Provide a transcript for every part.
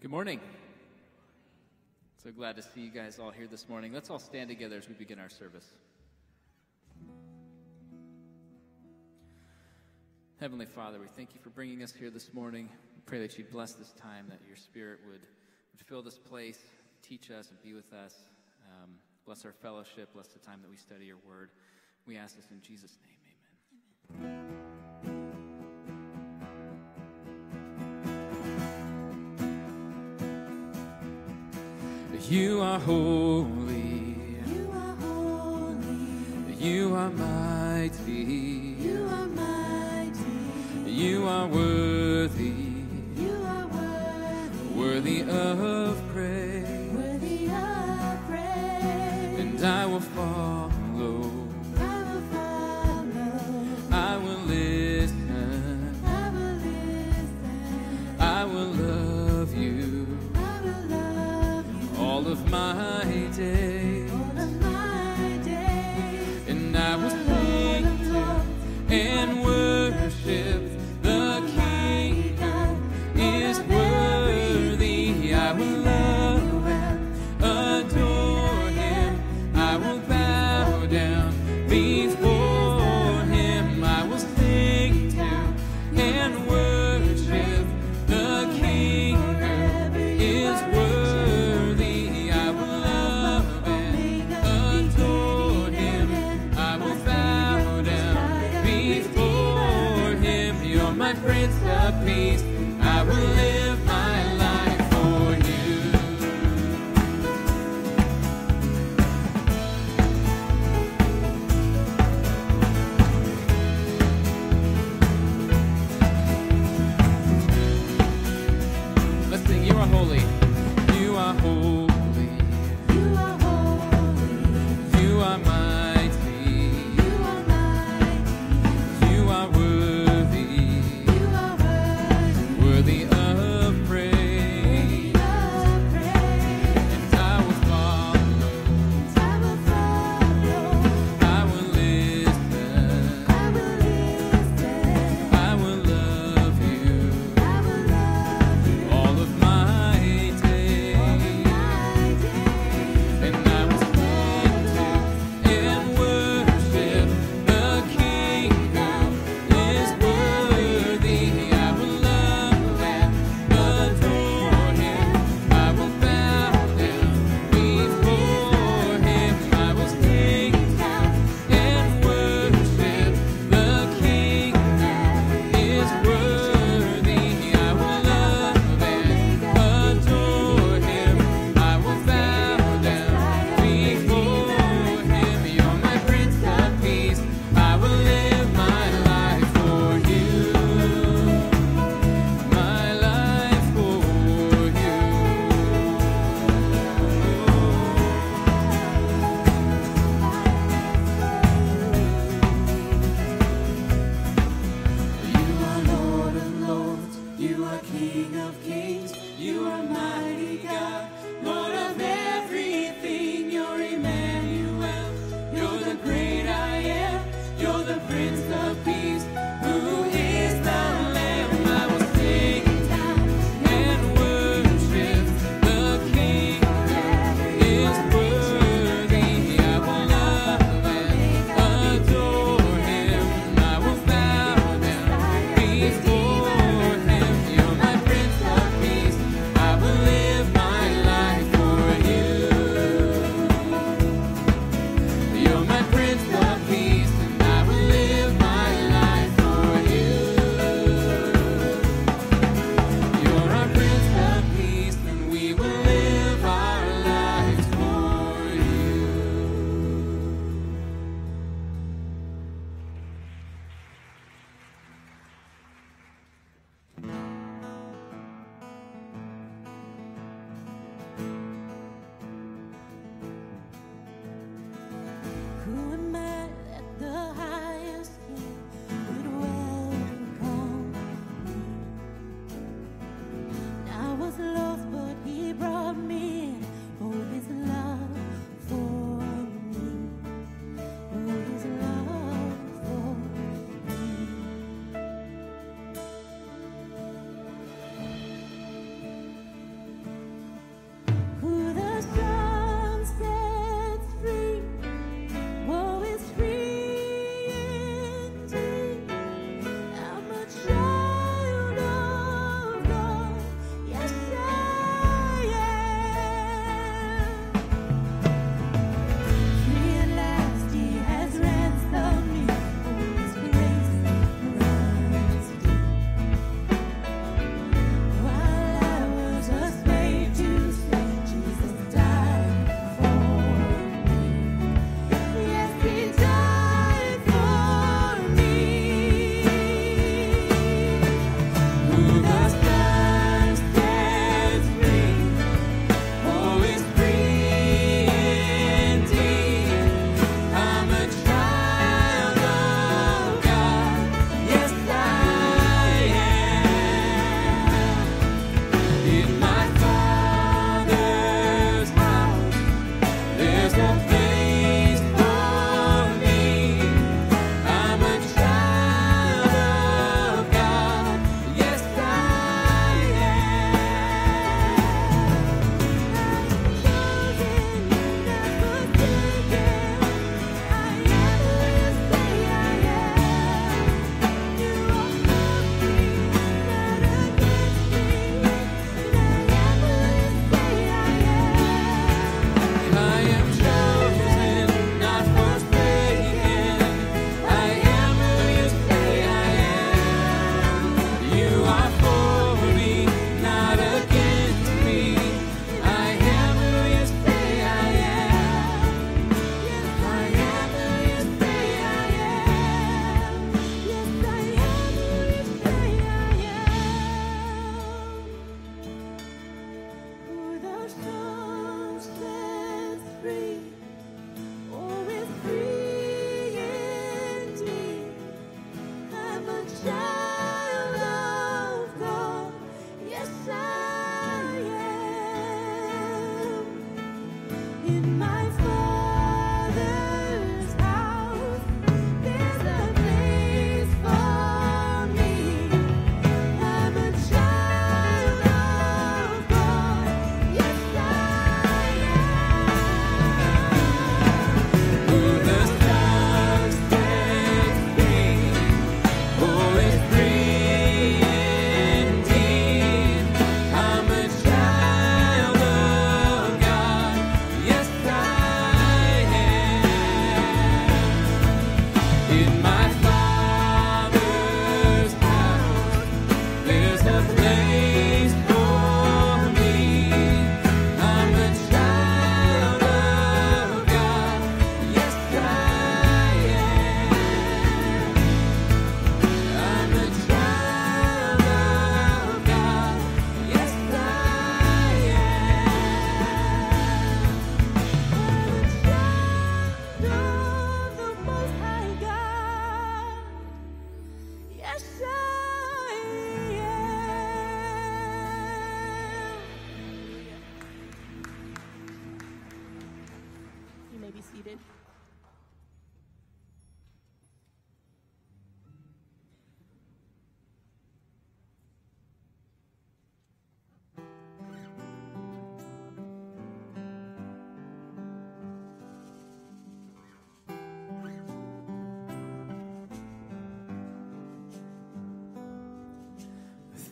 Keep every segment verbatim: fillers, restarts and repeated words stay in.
Good morning. So glad to see you guys all here this morning. Let's all stand together as we begin our service. Heavenly Father, we thank you for bringing us here this morning. We pray that you'd bless this time, that your Spirit would, would fill this place, teach us and be with us. Um, bless our fellowship, bless the time that we study your word. We ask this in Jesus' name, amen. You are holy. You are holy. You are mighty. You are mighty. You are worthy. You are worthy. Worthy of praise. Worthy of praise. And I will follow. I will follow. I will listen. I will listen. I will love you. I will love you. All of my days. All of my days. And I will sing to and worship the King who is worthy. I will love and adore him. I will bow down before him. I will sing to and worship the King who is worthy. I will love and adore him. I will bow down before him. You're my Prince of Peace. I will live my life for you. Let's sing. You are holy. You are holy. You are holy. You are mighty. You are mighty. You are worthy. You are worthy. Worthy of praise. Of praise. And I will follow. I will follow. I will listen. I will listen. I will love you. I will love you. All of my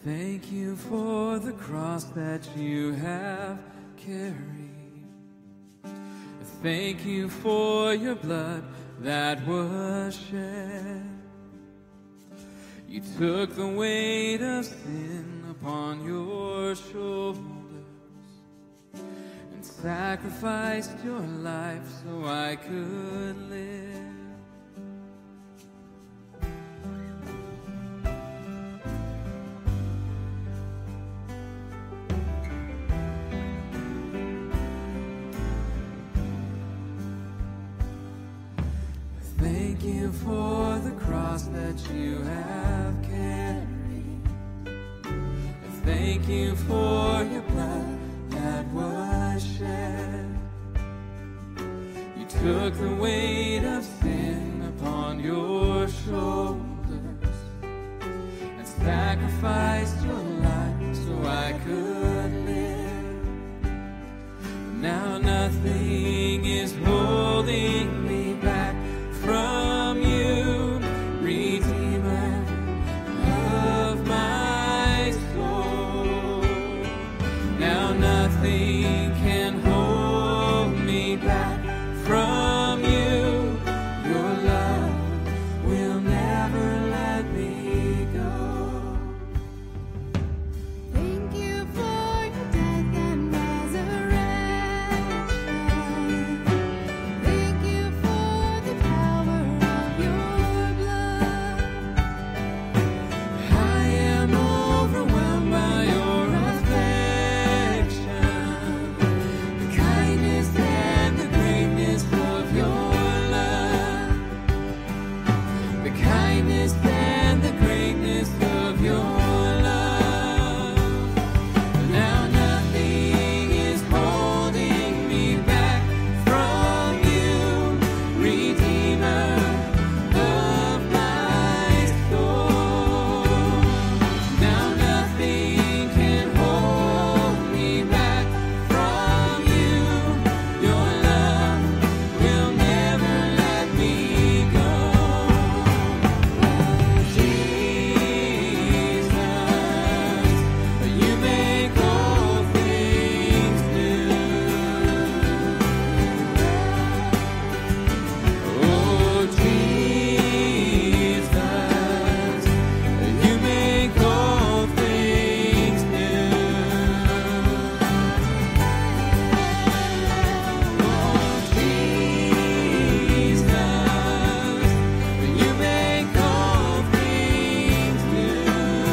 Thank you for the cross that you have carried. Thank you for your blood that was shed. You took the weight of sin upon your shoulders and sacrificed your life so I could live. Thank you for the cross that you have carried. Thank you for your blood that was shed. You took the weight of sin upon your shoulders and sacrificed your life so I could live. Now nothing is holding me back from you, Redeemer of my soul. Now nothing can hold me back from you. Your love will never let me go. Thank you for your death and resurrection. Thank you for the power of your blood. I am overwhelmed by your affection, the kindness and the greatness of your love, the kindness and the greatness of your love. Now nothing is holding me back from you, Redeemer of my soul. Now nothing can hold me back from you. Your love will never let me go. Jesus, you make all things new. Oh, Jesus, you make all things new. Oh, Jesus, you make all things new.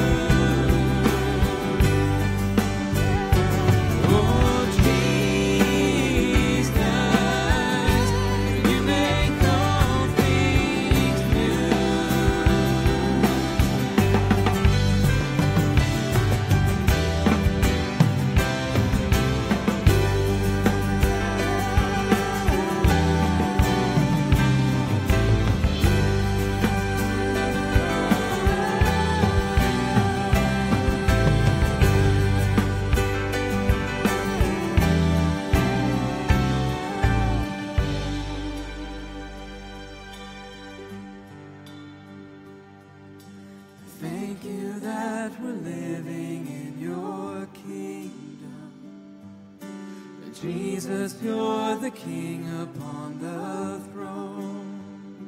Oh, Jesus, you make all things new. Thank you that we're living in your kingdom. Jesus, you're the King upon the throne.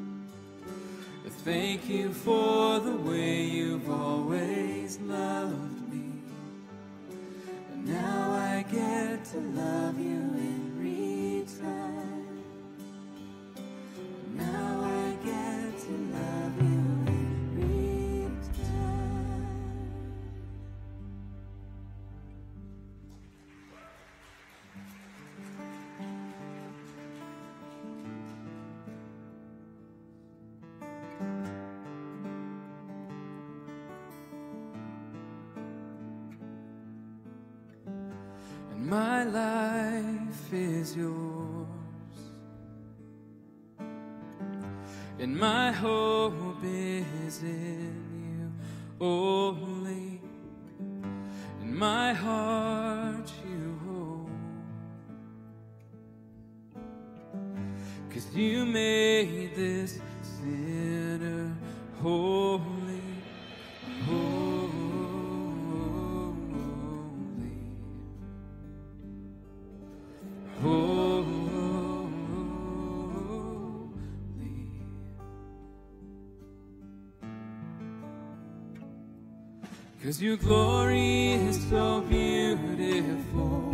Thank you for the way you've always loved me. And now I get to love you in return. Now I get to love you in return. And my life is yours, and my hope is in you only, and my heart you hold, 'cause you made this sinner holy, holy. 'cause your glory is so beautiful.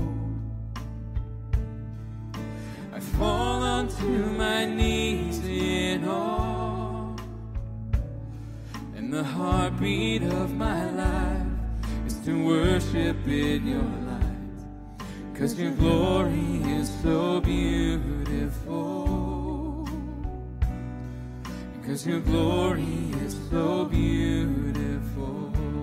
I fall onto my knees in awe, and the heartbeat of my life is to worship in your light, 'cause your glory is so beautiful, 'cause your glory is so beautiful.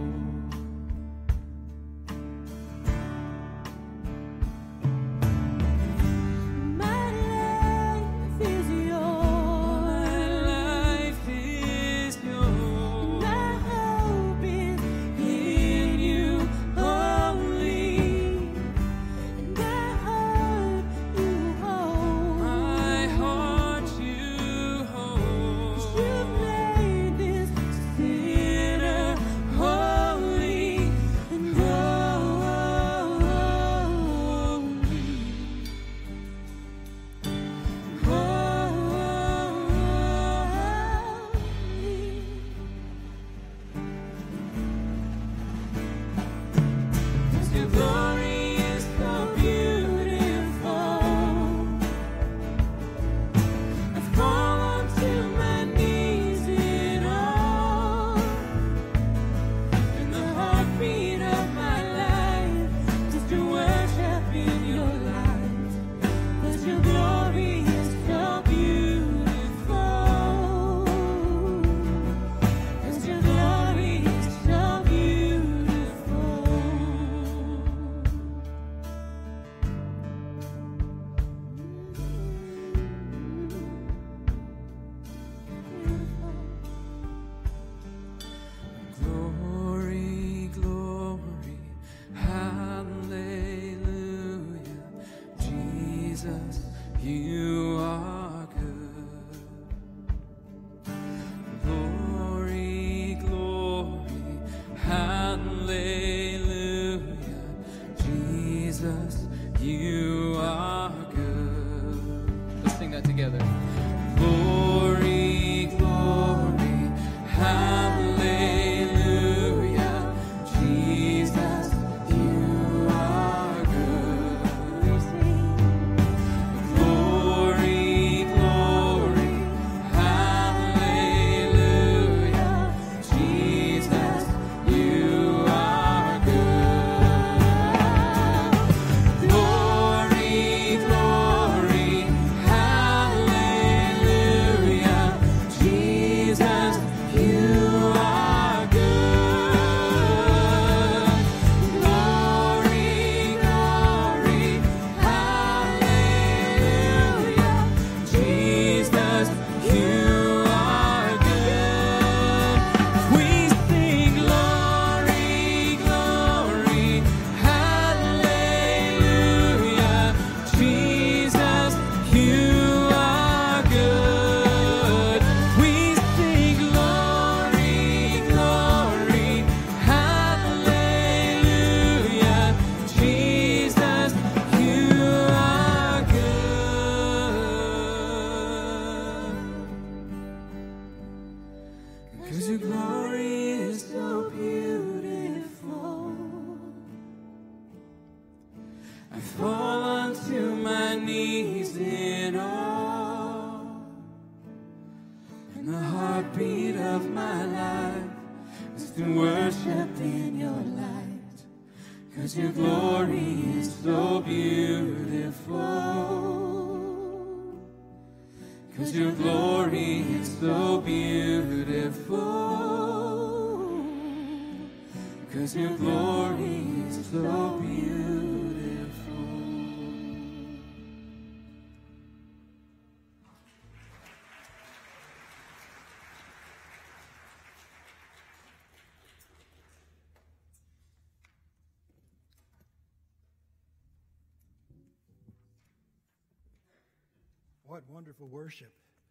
What wonderful worship.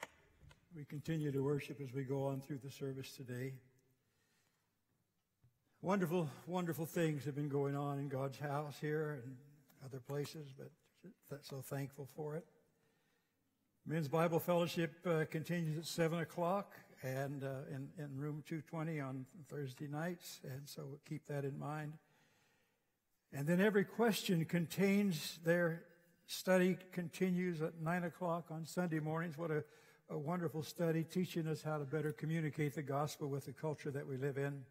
We continue to worship as we go on through the service today. Wonderful, wonderful things have been going on in God's house here and other places, but so thankful for it. Men's Bible Fellowship uh, continues at seven o'clock, and uh, in, in room two twenty on Thursday nights, and so keep that in mind. And then every question contains their study continues at nine o'clock on Sunday mornings. What a, a wonderful study, teaching us how to better communicate the gospel with the culture that we live in.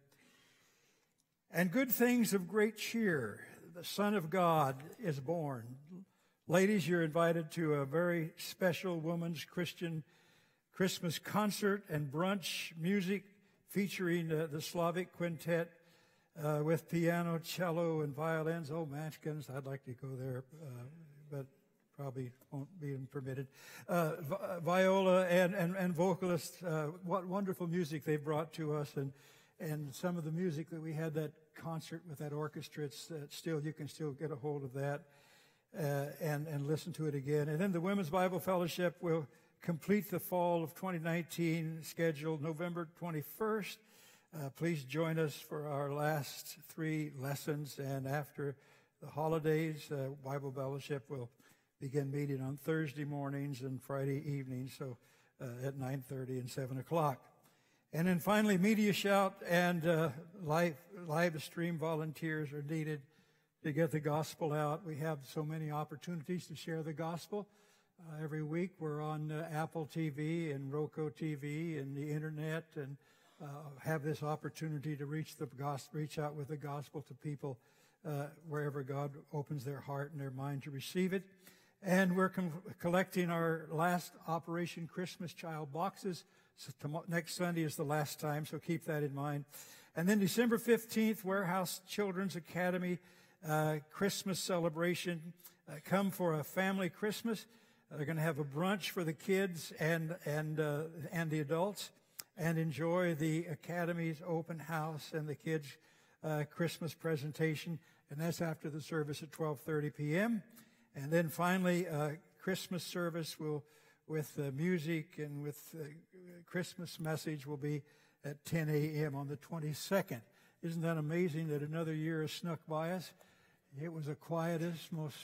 And good things of great cheer. The Son of God is born. Ladies, you're invited to a very special women's Christian Christmas concert and brunch music featuring uh, the Slavic Quintet uh, with piano, cello, and violins. Oh, Manskins, I'd like to go there, uh, but probably won't be permitted. Uh, vi- viola and, and, and vocalists, uh, what wonderful music they brought to us, and and some of the music that we had that concert with that orchestra, it's uh, still, you can still get a hold of that uh, and, and listen to it again. And then the Women's Bible Fellowship will complete the fall of twenty nineteen, scheduled November twenty-first. Uh, please join us for our last three lessons, and after the holidays, uh, Bible Fellowship will begin meeting on Thursday mornings and Friday evenings, so uh, at nine thirty and seven o'clock. And then finally, Media Shout and uh, live, live stream volunteers are needed to get the gospel out. We have so many opportunities to share the gospel. Uh, every week we're on uh, Apple T V and Roku T V and the internet, and uh, have this opportunity to reach the gospel, reach out with the gospel to people uh, wherever God opens their heart and their mind to receive it. And we're com- collecting our last Operation Christmas Child boxes. So tomorrow, next Sunday is the last time, so keep that in mind. And then December fifteenth, Warehouse Children's Academy uh, Christmas celebration. Uh, come for a family Christmas. Uh, they're going to have a brunch for the kids and and uh, and the adults, and enjoy the Academy's open house and the kids' uh, Christmas presentation. And that's after the service at twelve thirty p.m. And then finally, uh, Christmas service will, with uh, music and with uh, Christmas message, will be at ten a.m. on the twenty-second. Isn't that amazing that another year has snuck by us? It was the quietest, most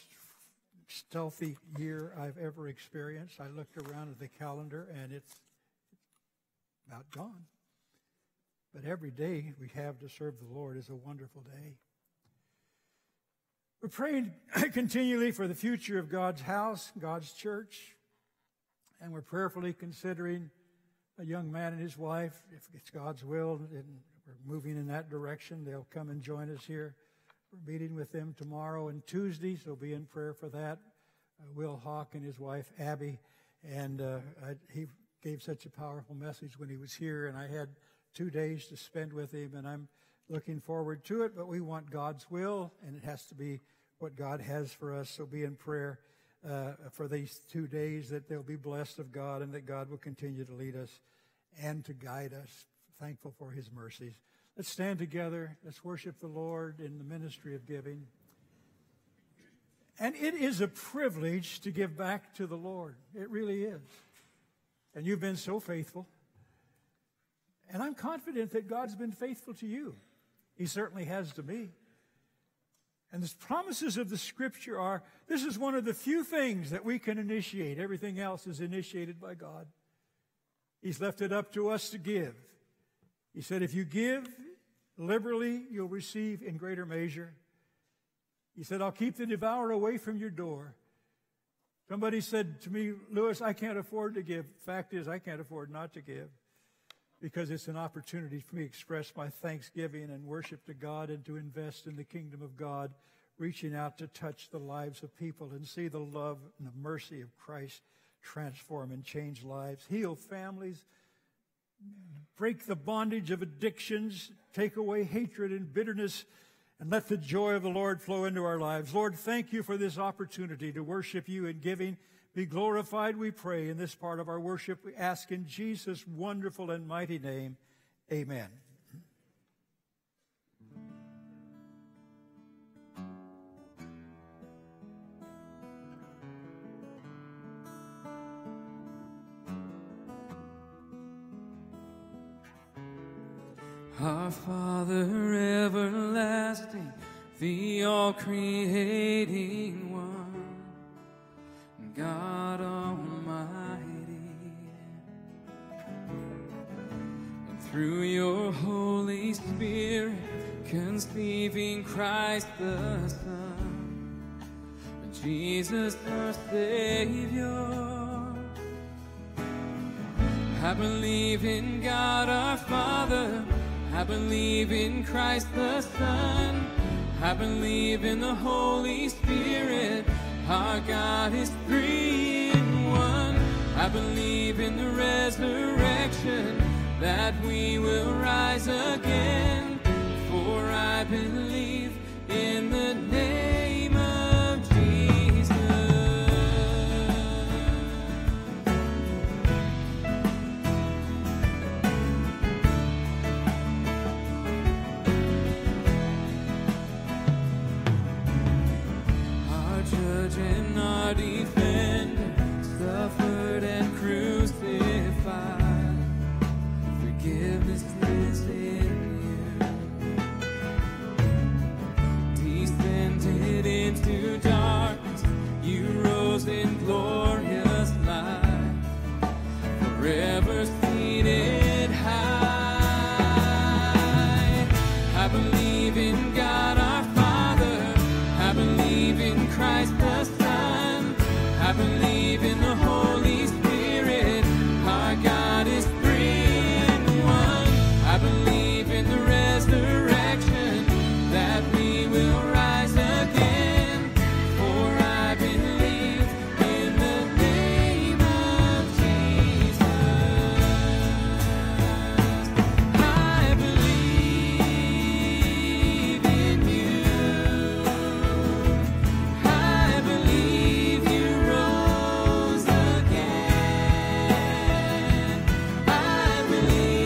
stealthy year I've ever experienced. I looked around at the calendar, and it's about gone. But every day we have to serve the Lord is a wonderful day. We're praying continually for the future of God's house, God's church, and we're prayerfully considering a young man and his wife. If it's God's will, and we're moving in that direction, they'll come and join us here. We're meeting with them tomorrow and Tuesday, so be in prayer for that. Uh, Will Hawk and his wife, Abby, and uh, I, he gave such a powerful message when he was here, and I had two days to spend with him, and I'm looking forward to it, but we want God's will, and it has to be what God has for us. So be in prayer uh, for these two days, that they'll be blessed of God and that God will continue to lead us and to guide us. Thankful for his mercies. Let's stand together. Let's worship the Lord in the ministry of giving. And it is a privilege to give back to the Lord. It really is. And you've been so faithful. And I'm confident that God's been faithful to you. He certainly has to me. And the promises of the Scripture are, this is one of the few things that we can initiate. Everything else is initiated by God. He's left it up to us to give. He said, if you give liberally, you'll receive in greater measure. He said, I'll keep the devourer away from your door. Somebody said to me, Lewis, I can't afford to give. Fact is, I can't afford not to give, because it's an opportunity for me to express my thanksgiving and worship to God and to invest in the kingdom of God, reaching out to touch the lives of people and see the love and the mercy of Christ transform and change lives, heal families, break the bondage of addictions, take away hatred and bitterness, and let the joy of the Lord flow into our lives. Lord, thank you for this opportunity to worship you in giving. Be glorified, we pray, in this part of our worship. We ask in Jesus' wonderful and mighty name. Amen. Our Father everlasting, the all-creating one, God Almighty, through your Holy Spirit, conceiving Christ the Son, Jesus our Savior. I believe in God our Father, I believe in Christ the Son, I believe in the Holy Spirit, our God is three in one. I believe in the resurrection, that we will rise again, for I believe in the name of Jesus. Our judge and our defender suffered and crucified. Forgiveness is in you. Descended into darkness, you rose in glorious light, forever seated high. I believe in God our Father, I believe in Christ the Son, I believe in the Holy Spirit, our God is I believe in the resurrection, that we will rise again, for I believe in the name of Jesus. I believe in you. I believe you rose again. I believe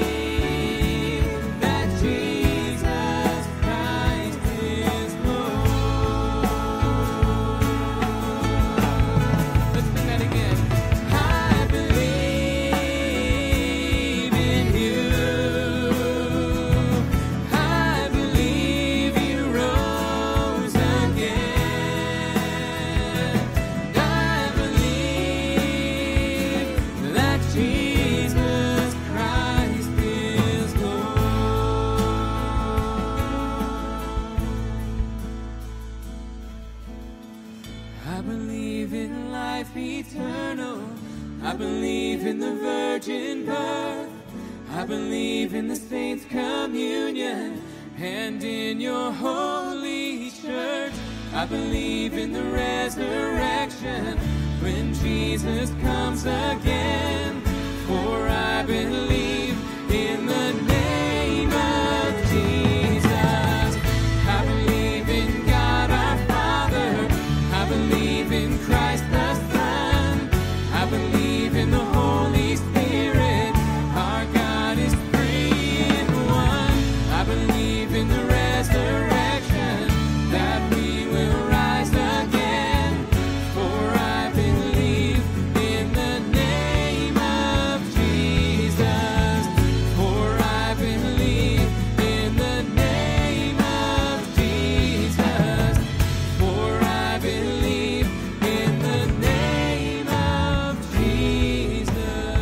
I believe in the virgin birth, I believe in the saints' communion, and in your holy church. I believe in the resurrection, when Jesus comes again, for I believe in the name of Jesus. I believe in God our Father, I believe in Christ the Son, I believe in the Holy Spirit, our God is three in one. I believe in the resurrection, that we will rise again, for I believe in the name of Jesus, for I believe in the name of Jesus, for I believe in the name of Jesus.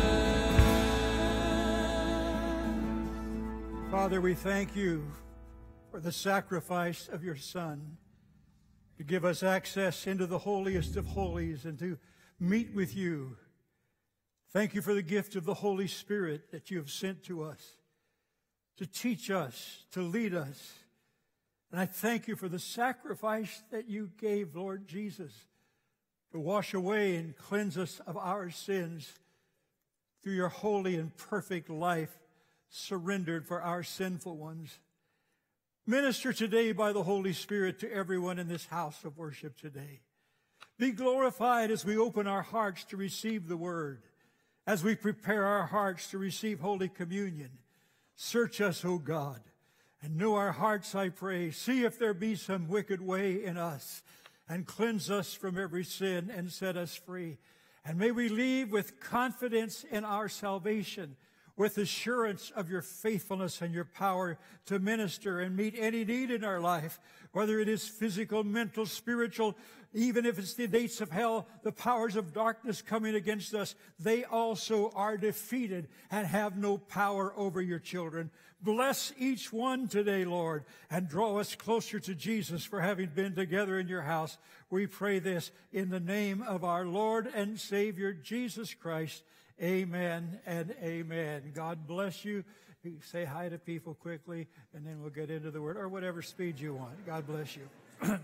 Father, we thank you for the sacrifice of your Son to give us access into the holiest of holies and to meet with you. Thank you for the gift of the Holy Spirit that you have sent to us to teach us, to lead us. And I thank you for the sacrifice that you gave, Lord Jesus, to wash away and cleanse us of our sins through your holy and perfect life surrendered for our sinful ones. Minister today by the Holy Spirit to everyone in this house of worship today. Be glorified as we open our hearts to receive the word, as we prepare our hearts to receive Holy Communion. Search us, O God, and know our hearts, I pray. See if there be some wicked way in us, and cleanse us from every sin and set us free. And may we leave with confidence in our salvation, with assurance of your faithfulness and your power to minister and meet any need in our life, whether it is physical, mental, spiritual, even if it's the gates of hell, the powers of darkness coming against us, they also are defeated and have no power over your children. Bless each one today, Lord, and draw us closer to Jesus for having been together in your house. We pray this in the name of our Lord and Savior, Jesus Christ. Amen and amen. God bless you. You say hi to people quickly, and then we'll get into the word, or whatever speed you want. God bless you.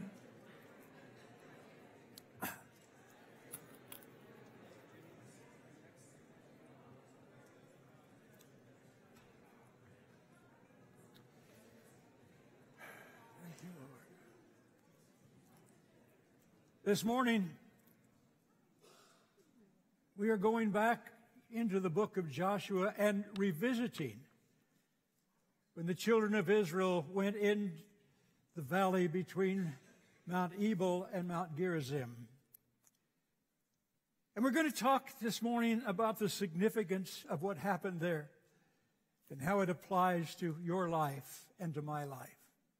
This morning, we are going back into the book of Joshua and revisiting when the children of Israel went in the valley between Mount Ebal and Mount Gerizim. And we're going to talk this morning about the significance of what happened there and how it applies to your life and to my life.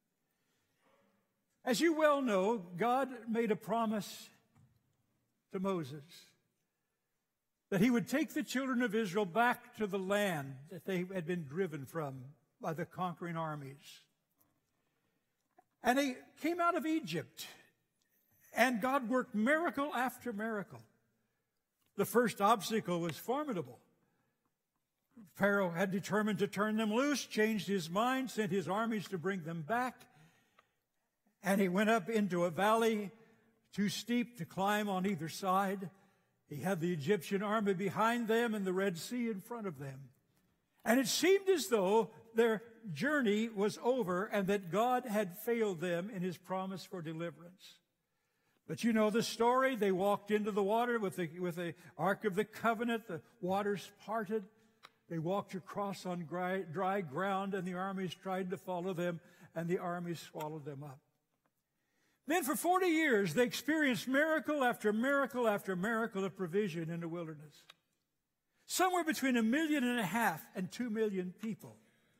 As you well know, God made a promise to Moses that he would take the children of Israel back to the land that they had been driven from by the conquering armies. And they came out of Egypt, and God worked miracle after miracle. The first obstacle was formidable. Pharaoh had determined to turn them loose, changed his mind, sent his armies to bring them back. And he went up into a valley too steep to climb on either side. He had the Egyptian army behind them and the Red Sea in front of them. And it seemed as though their journey was over and that God had failed them in his promise for deliverance. But you know the story. They walked into the water with the, with the Ark of the Covenant. The waters parted. They walked across on dry, dry ground, and the armies tried to follow them, and the armies swallowed them up. Then for forty years, they experienced miracle after miracle after miracle of provision in the wilderness. Somewhere between a million and a half and two million people.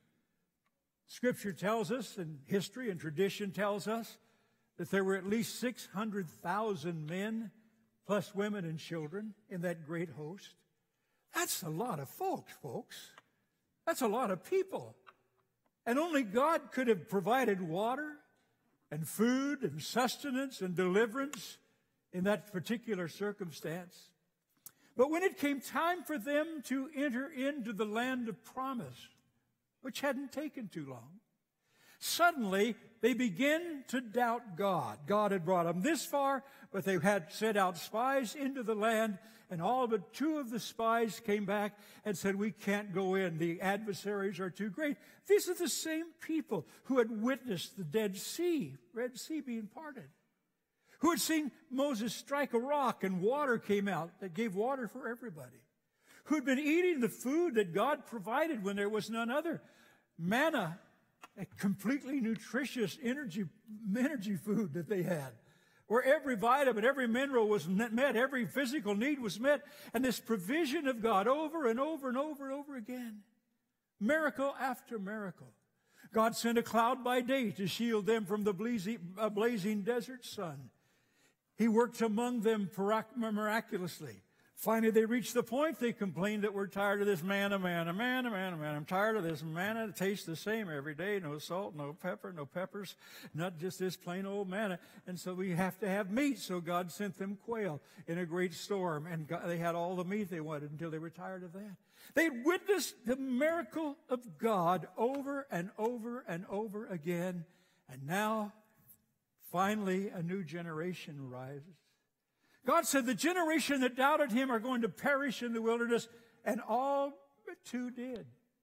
Scripture tells us, and history and tradition tells us, that there were at least six hundred thousand men, plus women and children, in that great host. That's a lot of folks, folks. That's a lot of people. And only God could have provided water and food and sustenance and deliverance in that particular circumstance. But when it came time for them to enter into the land of promise, which hadn't taken too long, suddenly they began to doubt God. God had brought them this far, but they had sent out spies into the land, and all but two of the spies came back and said, we can't go in. The adversaries are too great. These are the same people who had witnessed the Dead Sea, Red Sea being parted, who had seen Moses strike a rock and water came out that gave water for everybody, who had been eating the food that God provided when there was none other, manna, a completely nutritious energy, energy food that they had, where every vitamin, every mineral was met, every physical need was met, and this provision of God over and over and over and over again. Miracle after miracle. God sent a cloud by day to shield them from the blazing, uh, blazing desert sun. He worked among them miraculously. Finally, they reached the point they complained that we're tired of this manna, manna, manna, manna, manna. I'm tired of this manna. It tastes the same every day. No salt, no pepper, no peppers, not just this plain old manna. And so we have to have meat. So God sent them quail in a great storm. And God, they had all the meat they wanted until they were tired of that. They witnessed the miracle of God over and over and over again. And now, finally, a new generation arises. God said the generation that doubted him are going to perish in the wilderness, and all but two did.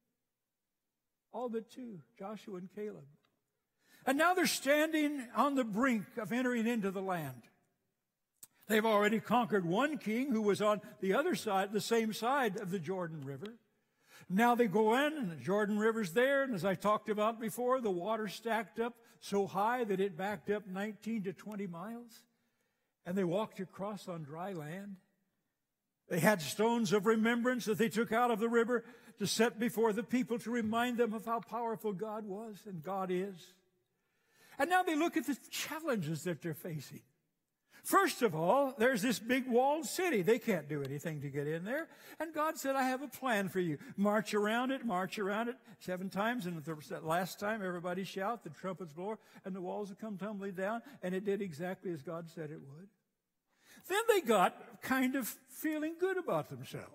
All but two, Joshua and Caleb. And now they're standing on the brink of entering into the land. They've already conquered one king who was on the other side, the same side of the Jordan River. Now they go in, and the Jordan River's there, and as I talked about before, the water stacked up so high that it backed up nineteen to twenty miles. And they walked across on dry land. They had stones of remembrance that they took out of the river to set before the people to remind them of how powerful God was and God is. And now they look at the challenges that they're facing. First of all, there's this big walled city. They can't do anything to get in there. And God said, I have a plan for you. March around it, march around it seven times. And the last time, everybody shout, the trumpets blow, and the walls will come tumbling down. And it did exactly as God said it would. Then they got kind of feeling good about themselves.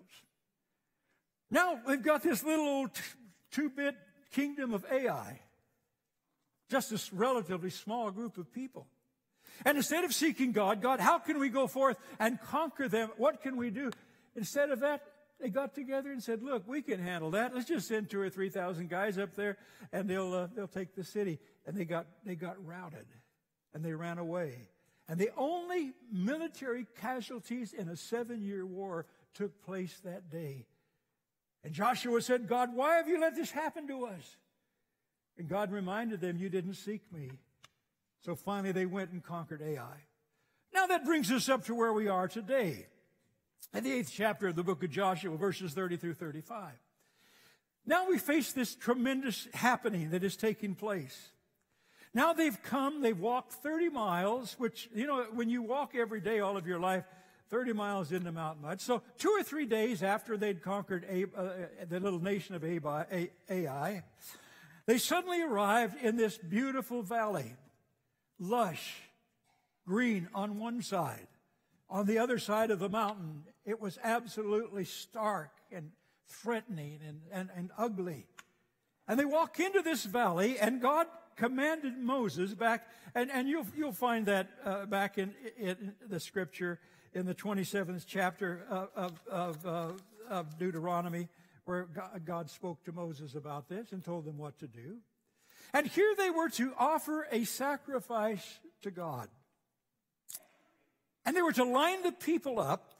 Now they've got this little old two-bit kingdom of Ai. Just this relatively small group of people. And instead of seeking God, God, how can we go forth and conquer them? What can we do? Instead of that, they got together and said, look, we can handle that. Let's just send two or three thousand guys up there, and they'll uh, they'll take the city. And they got they got routed, and they ran away. And the only military casualties in a seven-year war took place that day. And Joshua said, God, why have you let this happen to us? And God reminded them, you didn't seek me. So finally they went and conquered Ai. Now that brings us up to where we are today. In the eighth chapter of the book of Joshua, verses thirty through thirty-five. Now we face this tremendous happening that is taking place. Now they've come, they've walked thirty miles, which, you know, when you walk every day all of your life, thirty miles into Mount Mud. So two or three days after they'd conquered A, uh, the little nation of Ai, they suddenly arrived in this beautiful valley, lush, green on one side. On the other side of the mountain, it was absolutely stark and threatening and, and, and ugly. And they walk into this valley, and God commanded Moses back, and, and you'll, you'll find that uh, back in, in the scripture in the twenty-seventh chapter of, of, of, uh, of Deuteronomy, where God spoke to Moses about this and told them what to do. And here they were to offer a sacrifice to God. And they were to line the people up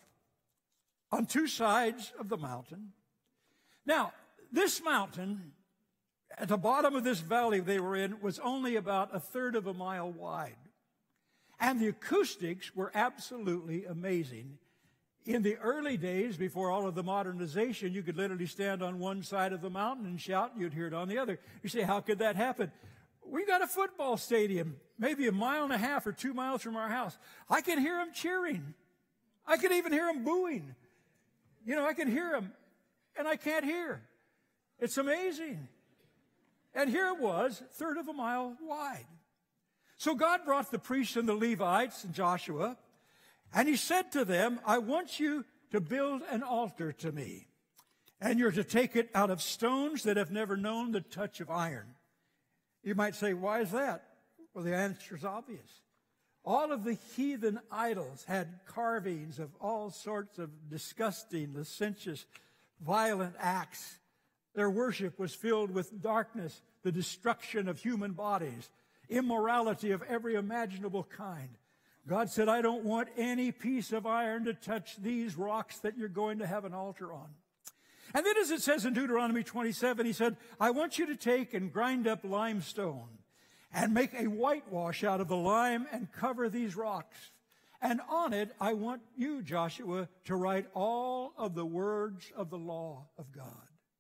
on two sides of the mountain. Now, this mountain, at the bottom of this valley they were in, was only about a third of a mile wide. And the acoustics were absolutely amazing. In the early days, before all of the modernization, you could literally stand on one side of the mountain and shout, and you'd hear it on the other. You say, how could that happen? We got a football stadium, maybe a mile and a half or two miles from our house. I can hear them cheering. I can even hear them booing. You know, I can hear them, and I can't hear. It's amazing. And here it was, a third of a mile wide. So God brought the priests and the Levites and Joshua, and he said to them, I want you to build an altar to me, and you're to take it out of stones that have never known the touch of iron. You might say, why is that? Well, the answer is obvious. All of the heathen idols had carvings of all sorts of disgusting, licentious, violent acts. Their worship was filled with darkness, the destruction of human bodies, immorality of every imaginable kind. God said, I don't want any piece of iron to touch these rocks that you're going to have an altar on. And then as it says in Deuteronomy twenty-seven, he said, I want you to take and grind up limestone and make a whitewash out of the lime and cover these rocks. And on it, I want you, Joshua, to write all of the words of the law of God.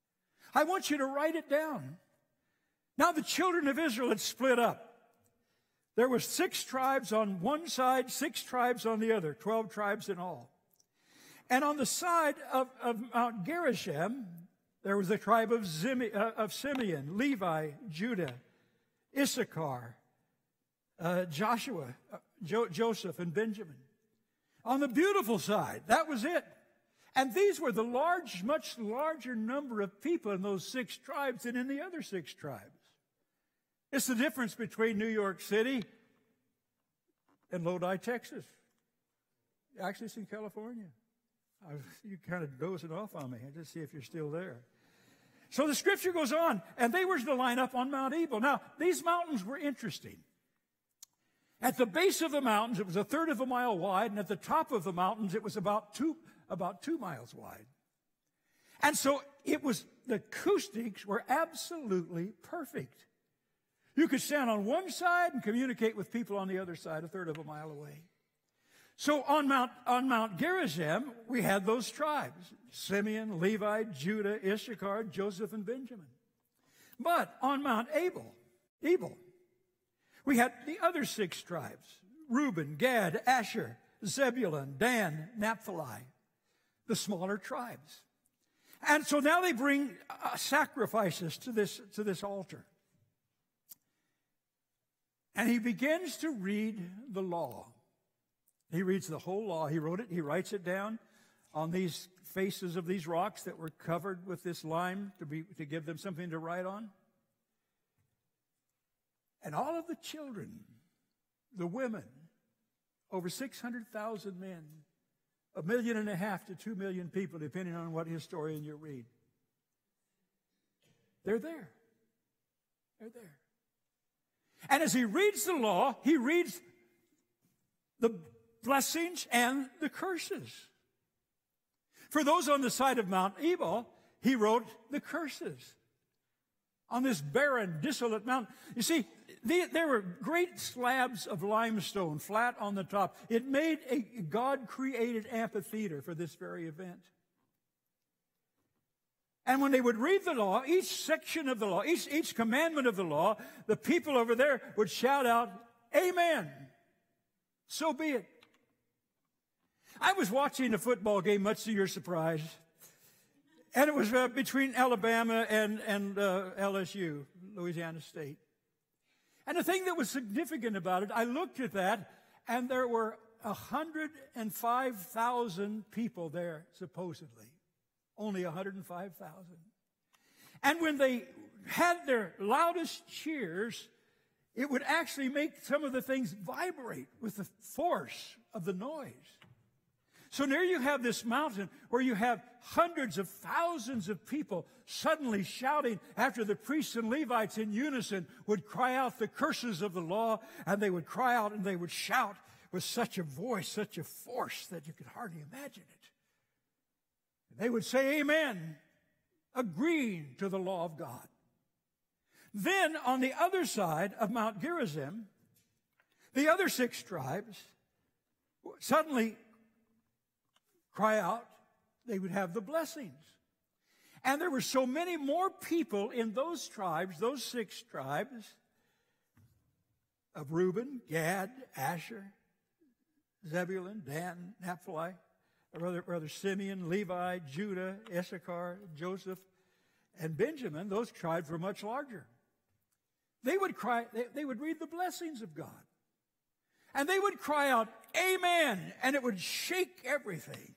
I want you to write it down. Now the children of Israel had split up. There were six tribes on one side, six tribes on the other, twelve tribes in all. And on the side of, of Mount Gerizim, there was the tribe of, Zime, uh, of Simeon, Levi, Judah, Issachar, uh, Joshua, uh, jo- Joseph, and Benjamin. On the beautiful side, that was it. And these were the large, much larger number of people in those six tribes than in the other six tribes. It's the difference between New York City and Lodi, Texas. Actually, it's in California. I was, you're kind of dozing off on me. I just see if you're still there. So the scripture goes on, and they were to line up on Mount Ebal. Now, these mountains were interesting. At the base of the mountains, it was a third of a mile wide, and at the top of the mountains, it was about two, about two miles wide. And so it was, the acoustics were absolutely perfect. You could stand on one side and communicate with people on the other side, a third of a mile away. So on Mount, on Mount Gerizim, we had those tribes: Simeon, Levi, Judah, Issachar, Joseph, and Benjamin. But on Mount Abel, Ebal, we had the other six tribes: Reuben, Gad, Asher, Zebulun, Dan, Naphtali, the smaller tribes. And so now they bring uh, sacrifices to this, to this altar. And he begins to read the law. He reads the whole law. He wrote it, he writes it down on these faces of these rocks that were covered with this lime to be, to give them something to write on. And all of the children, the women, over six hundred thousand men, a million and a half to two million people, depending on what historian you read. They're there. They're there. And as he reads the law, he reads the blessings and the curses. For those on the side of Mount Ebal, he wrote the curses. On this barren, desolate mountain. You see, the, there were great slabs of limestone flat on the top. It made a God-created amphitheater for this very event. And when they would read the law, each section of the law, each, each commandment of the law, the people over there would shout out, "Amen. So be it." I was watching a football game, much to your surprise. And it was uh, between Alabama and, and uh, L S U, Louisiana State. And the thing that was significant about it, I looked at that, and there were one hundred five thousand people there, supposedly. Only one hundred five thousand. And when they had their loudest cheers, it would actually make some of the things vibrate with the force of the noise. So there you have this mountain where you have hundreds of thousands of people suddenly shouting after the priests and Levites in unison would cry out the curses of the law, and they would cry out and they would shout with such a voice, such a force that you could hardly imagine it. They would say amen, agreeing to the law of God. Then on the other side of Mount Gerizim, the other six tribes suddenly cry out. They would have the blessings. And there were so many more people in those tribes, those six tribes, of Reuben, Gad, Asher, Zebulun, Dan, Naphtali, or rather Simeon, Levi, Judah, Issachar, Joseph, and Benjamin. Those tribes were much larger. They would cry, they, they would read the blessings of God. And they would cry out, "Amen," and it would shake everything.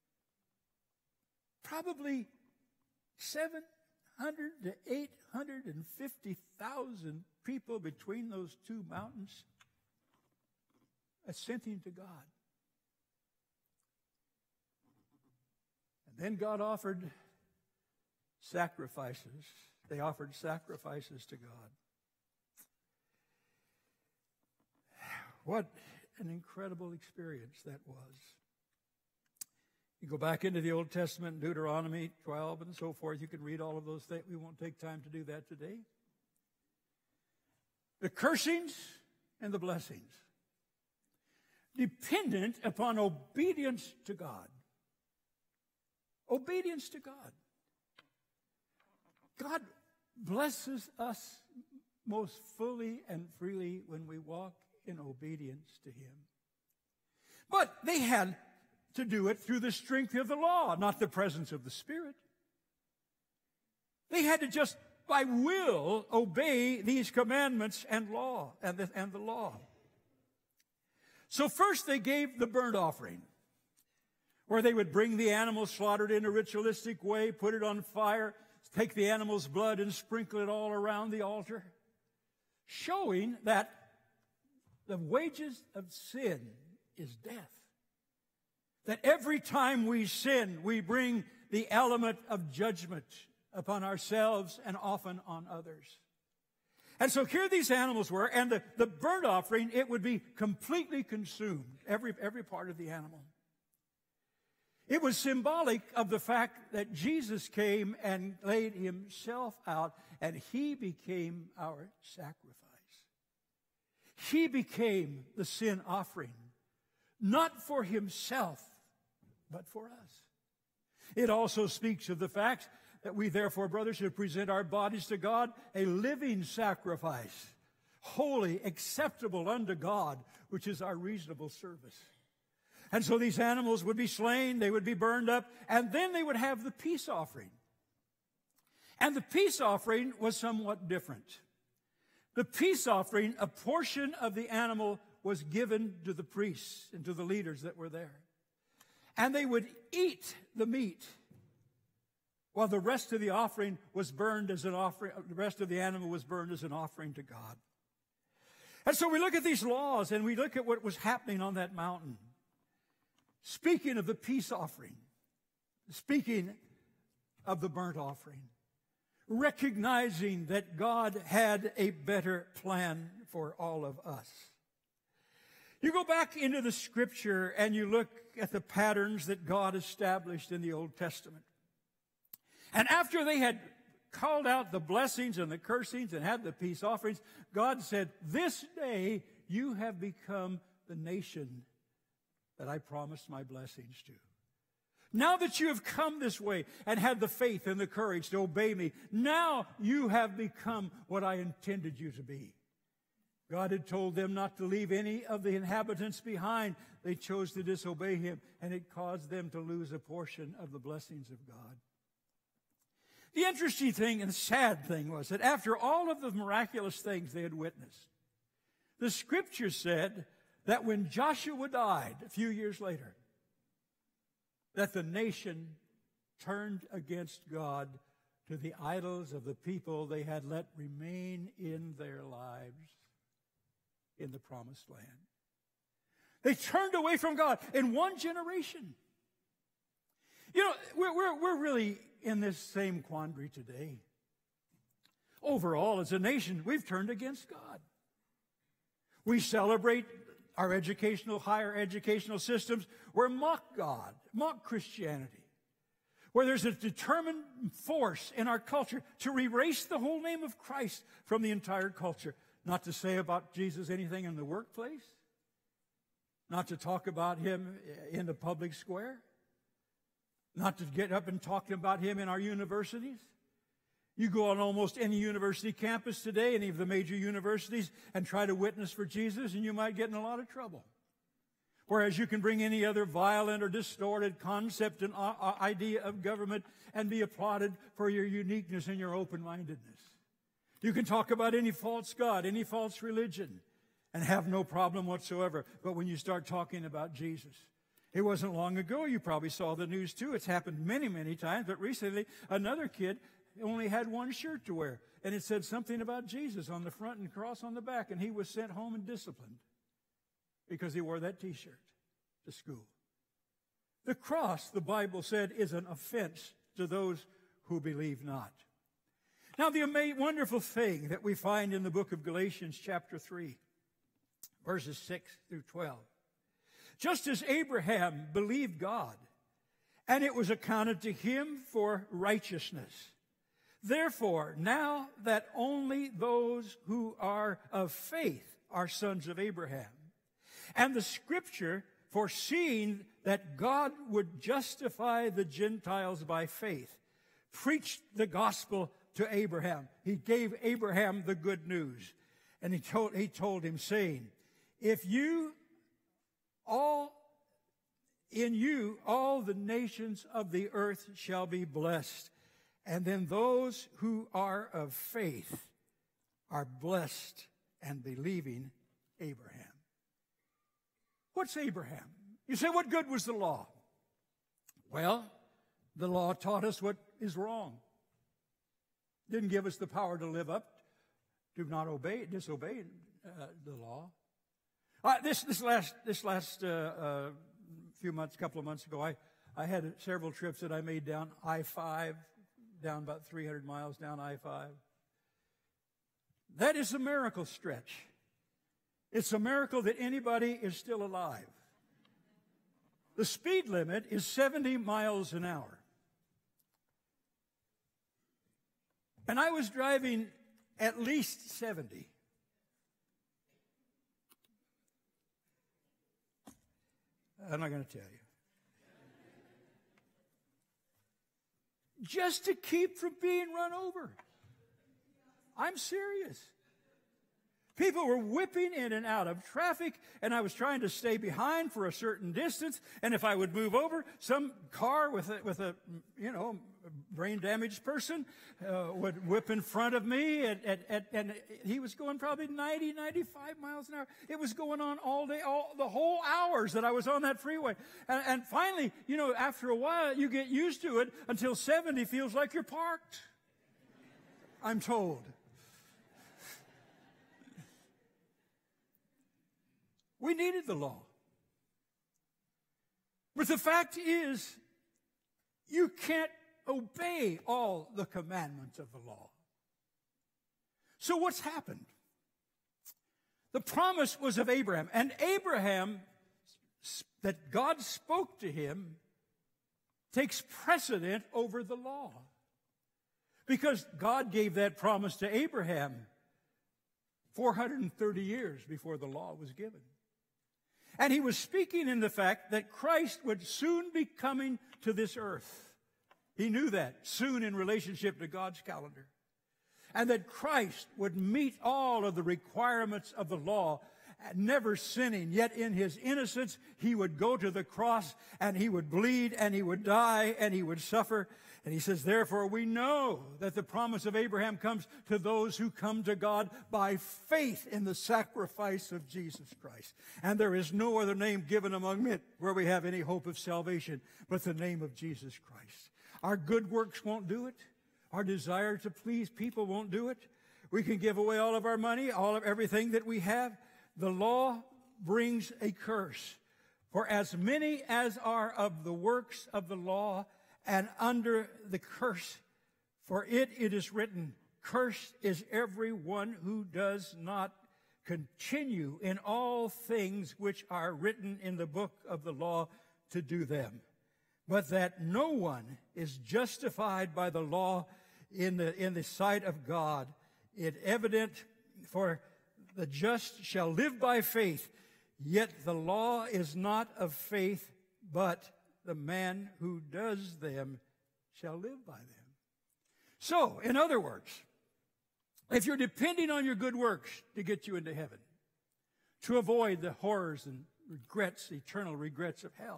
Probably seven hundred to eight hundred fifty thousand people between those two mountains assenting to God. And then God offered sacrifices. They offered sacrifices to God. What an incredible experience that was. You go back into the Old Testament, Deuteronomy twelve and so forth. You can read all of those things. We won't take time to do that today. The cursings and the blessings, dependent upon obedience to God. Obedience to God. God blesses us most fully and freely when we walk in obedience to Him. But they had to do it through the strength of the law, not the presence of the Spirit. They had to just by will obey these commandments and law and the, and the law. So first they gave the burnt offering, where they would bring the animal slaughtered in a ritualistic way, put it on fire, take the animal's blood and sprinkle it all around the altar, showing that the wages of sin is death. That every time we sin, we bring the element of judgment upon ourselves and often on others. And so here these animals were, and the, the burnt offering, it would be completely consumed, every, every part of the animal. It was symbolic of the fact that Jesus came and laid Himself out, and He became our sacrifice. He became the sin offering. not for himself, but for us. It also speaks of the fact that we therefore, brothers, should present our bodies to God a living sacrifice, holy, acceptable unto God, which is our reasonable service. And so these animals would be slain, they would be burned up, and then they would have the peace offering. And the peace offering was somewhat different. The peace offering, a portion of the animal was given to the priests and to the leaders that were there. And they would eat the meat while the rest of the offering was burned as an offering, the rest of the animal was burned as an offering to God. And so we look at these laws and we look at what was happening on that mountain. Speaking of the peace offering, speaking of the burnt offering, recognizing that God had a better plan for all of us. You go back into the Scripture and you look at the patterns that God established in the Old Testament. And after they had called out the blessings and the cursings and had the peace offerings, God said, "This day you have become the nation that I promised my blessings to. Now that you have come this way and had the faith and the courage to obey me, now you have become what I intended you to be." God had told them not to leave any of the inhabitants behind. They chose to disobey him, and it caused them to lose a portion of the blessings of God. The interesting thing and sad thing was that after all of the miraculous things they had witnessed, the Scripture said that when Joshua died a few years later, that the nation turned against God to the idols of the people they had let remain in their lives in the promised land. They turned away from God in one generation. You know, we're, we're, we're really in this same quandary today. Overall, as a nation, we've turned against God. We celebrate our educational, higher educational systems where mock God, mock Christianity, where there's a determined force in our culture to erase the whole name of Christ from the entire culture. Not to say about Jesus anything in the workplace, not to talk about him in the public square, not to get up and talk about him in our universities. You go on almost any university campus today, any of the major universities, and try to witness for Jesus, and you might get in a lot of trouble. Whereas you can bring any other violent or distorted concept and idea of government and be applauded for your uniqueness and your open-mindedness. You can talk about any false god, any false religion, and have no problem whatsoever. But when you start talking about Jesus, it wasn't long ago, you probably saw the news too. It's happened many, many times, but recently another kid only had one shirt to wear, and it said something about Jesus on the front and cross on the back, and he was sent home and disciplined because he wore that T-shirt to school. The cross, the Bible said, is an offense to those who believe not. Now, the amazing, wonderful thing that we find in the book of Galatians chapter three, verses six through twelve. Just as Abraham believed God, and it was accounted to him for righteousness. Therefore, now that only those who are of faith are sons of Abraham, and the Scripture, foreseeing that God would justify the Gentiles by faith, preached the gospel to Abraham. He gave Abraham the good news. And he told, he told him, saying, if you all, in you, all the nations of the earth shall be blessed. And then those who are of faith are blessed and believing Abraham. What's Abraham? You say, what good was the law? Well, the law taught us what is wrong. Didn't give us the power to live up, to not obey, disobey uh, the law. Uh, this this last this last uh, uh, few months, couple of months ago, I I had several trips that I made down I five, down about three hundred miles down I five. That is a miracle stretch. It's a miracle that anybody is still alive. The speed limit is seventy miles an hour. And I was driving at least seventy. I'm not going to tell you. Just to keep from being run over. I'm serious. People were whipping in and out of traffic, and I was trying to stay behind for a certain distance. And if I would move over, some car with a, with a you know, brain-damaged person uh, would whip in front of me, and, and, and, and he was going probably ninety, ninety-five miles an hour. It was going on all day, all the whole hours that I was on that freeway. And, and finally, you know, after a while, you get used to it until seventy feels like you're parked, I'm told. We needed the law. But the fact is, you can't obey all the commandments of the law. So what's happened? The promise was of Abraham, and Abraham, that God spoke to him, takes precedent over the law. Because God gave that promise to Abraham four hundred thirty years before the law was given. And he was speaking in the fact that Christ would soon be coming to this earth. He knew that soon in relationship to God's calendar. And that Christ would meet all of the requirements of the law, never sinning. Yet in his innocence, he would go to the cross and he would bleed and he would die and he would suffer. And he says, therefore, we know that the promise of Abraham comes to those who come to God by faith in the sacrifice of Jesus Christ. And there is no other name given among men where we have any hope of salvation but the name of Jesus Christ. Our good works won't do it. Our desire to please people won't do it. We can give away all of our money, all of everything that we have. The law brings a curse. For as many as are of the works of the law and under the curse, for it it is written, cursed is every one who does not continue in all things which are written in the book of the law to do them. But that no one is justified by the law in the, in the sight of God. It evident, for the just shall live by faith, yet the law is not of faith, but the man who does them shall live by them. So, in other words, if you're depending on your good works to get you into heaven, to avoid the horrors and regrets, eternal regrets of hell,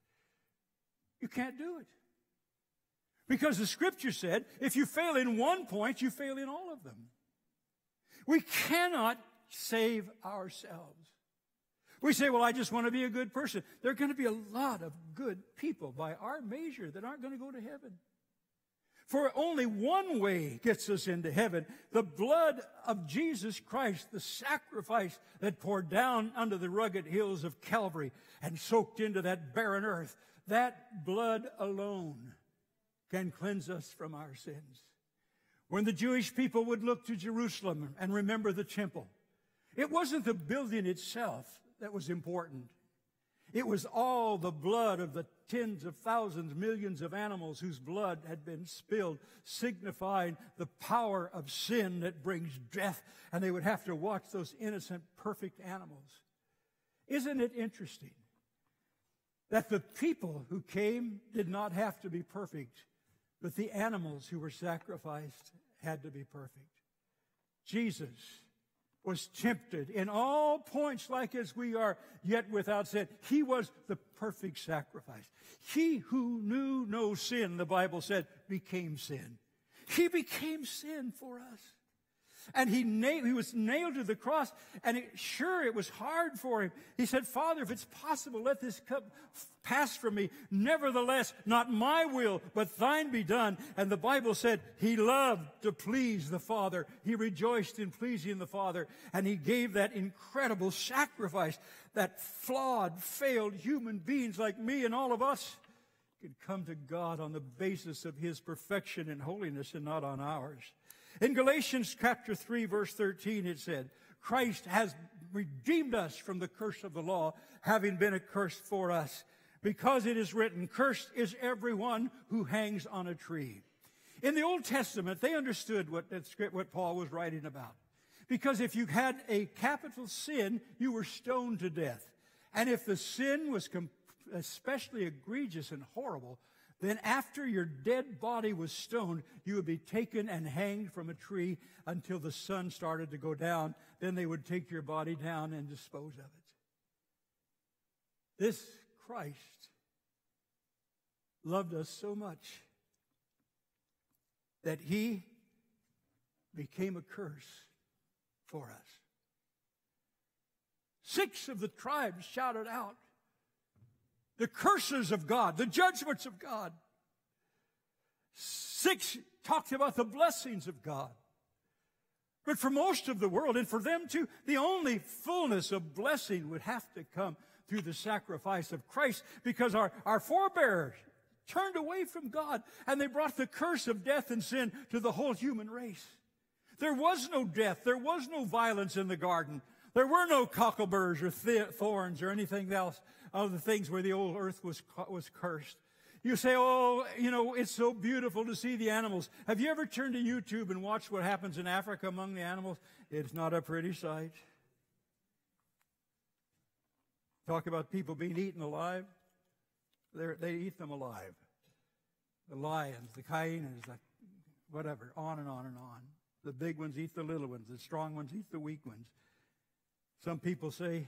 you can't do it. Because the Scripture said, if you fail in one point, you fail in all of them. We cannot save ourselves. We say, well, I just want to be a good person. There are going to be a lot of good people by our measure that aren't going to go to heaven. For only one way gets us into heaven. The blood of Jesus Christ, the sacrifice that poured down under the rugged hills of Calvary and soaked into that barren earth, that blood alone can cleanse us from our sins. When the Jewish people would look to Jerusalem and remember the temple, it wasn't the building itself that was important. It was all the blood of the tens of thousands, millions of animals whose blood had been spilled, signifying the power of sin that brings death, and they would have to watch those innocent, perfect animals. Isn't it interesting that the people who came did not have to be perfect, but the animals who were sacrificed had to be perfect? Jesus was tempted in all points like as we are, yet without sin. He was the perfect sacrifice. He who knew no sin, the Bible said, became sin. He became sin for us. And he, nailed, he was nailed to the cross, and it, sure, it was hard for him. He said, Father, if it's possible, let this cup pass from me. Nevertheless, not my will, but thine be done. And the Bible said he loved to please the Father. He rejoiced in pleasing the Father, and he gave that incredible sacrifice that flawed, failed human beings like me and all of us could come to God on the basis of his perfection and holiness and not on ours. In Galatians chapter three, verse thirteen, it said, Christ has redeemed us from the curse of the law, having been a curse for us, because it is written, cursed is everyone who hangs on a tree. In the Old Testament, they understood what, what Paul was writing about. Because if you had a capital sin, you were stoned to death. And if the sin was com- especially egregious and horrible, then after your dead body was stoned, you would be taken and hanged from a tree until the sun started to go down. Then they would take your body down and dispose of it. This Christ loved us so much that he became a curse for us. Six of the tribes shouted out the curses of God, the judgments of God. Six talked about the blessings of God. But for most of the world, and for them too, the only fullness of blessing would have to come through the sacrifice of Christ, because our, our forebears turned away from God, and they brought the curse of death and sin to the whole human race. There was no death. There was no violence in the garden. There were no cockleburrs or th- thorns or anything else of the things where the old earth was, was cursed. You say, oh, you know, it's so beautiful to see the animals. Have you ever turned to YouTube and watched what happens in Africa among the animals? It's not a pretty sight. Talk about people being eaten alive. They're, they eat them alive. The lions, the hyenas, the whatever, on and on and on. The big ones eat the little ones. The strong ones eat the weak ones. Some people say,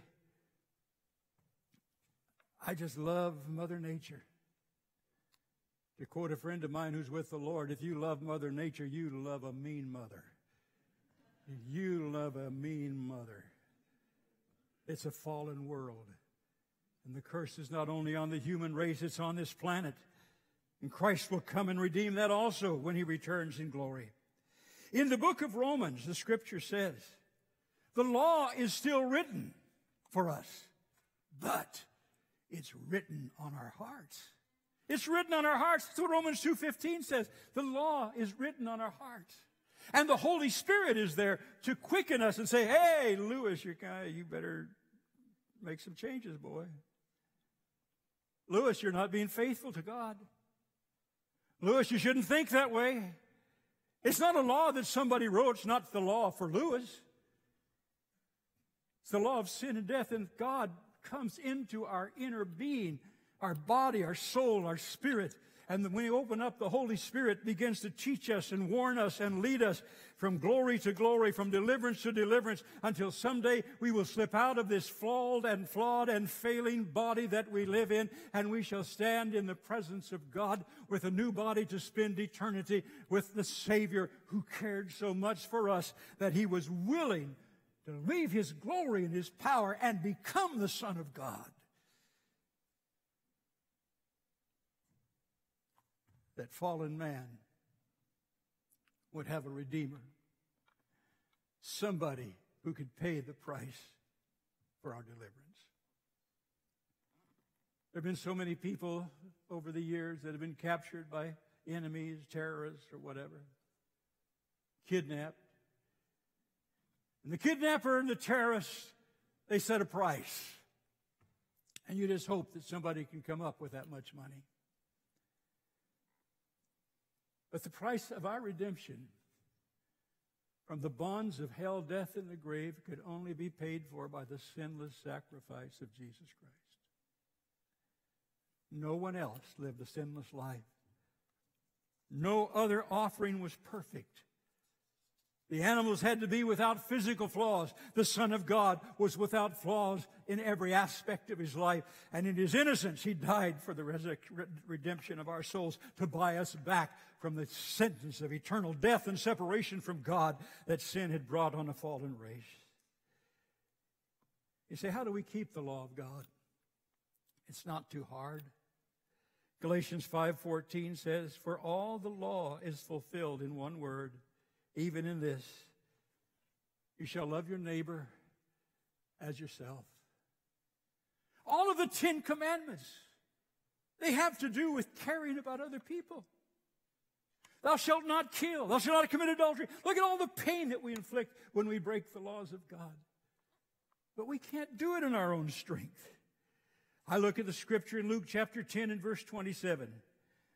I just love Mother Nature. To quote a friend of mine who's with the Lord, if you love Mother Nature, you love a mean mother. You love a mean mother. It's a fallen world. And the curse is not only on the human race, it's on this planet. And Christ will come and redeem that also when he returns in glory. In the book of Romans, the scripture says, the law is still written for us, but it's written on our hearts. It's written on our hearts. That's what Romans two fifteen says. The law is written on our hearts. And the Holy Spirit is there to quicken us and say, hey, Lewis, you're kind of, you better make some changes, boy. Lewis, you're not being faithful to God. Lewis, you shouldn't think that way. It's not a law that somebody wrote. It's not the law for Lewis. It's the law of sin and death, and God comes into our inner being, our body, our soul, our spirit. And when we open up, the Holy Spirit begins to teach us and warn us and lead us from glory to glory, from deliverance to deliverance, until someday we will slip out of this flawed and flawed and failing body that we live in, and we shall stand in the presence of God with a new body to spend eternity with the Savior who cared so much for us that he was willing to leave his glory and his power and become the Son of God. That fallen man would have a Redeemer. Somebody who could pay the price for our deliverance. There have been so many people over the years that have been captured by enemies, terrorists, or whatever. Kidnapped. And the kidnapper and the terrorist, they set a price. And you just hope that somebody can come up with that much money. But the price of our redemption from the bonds of hell, death, and the grave could only be paid for by the sinless sacrifice of Jesus Christ. No one else lived a sinless life. No other offering was perfect. The animals had to be without physical flaws. The Son of God was without flaws in every aspect of his life. And in his innocence, he died for the redemption of our souls, to buy us back from the sentence of eternal death and separation from God that sin had brought on a fallen race. You say, how do we keep the law of God? It's not too hard. Galatians five fourteen says, for all the law is fulfilled in one word, even in this, you shall love your neighbor as yourself. All of the Ten Commandments, they have to do with caring about other people. Thou shalt not kill. Thou shalt not commit adultery. Look at all the pain that we inflict when we break the laws of God. But we can't do it in our own strength. I look at the scripture in Luke chapter ten and verse twenty-seven.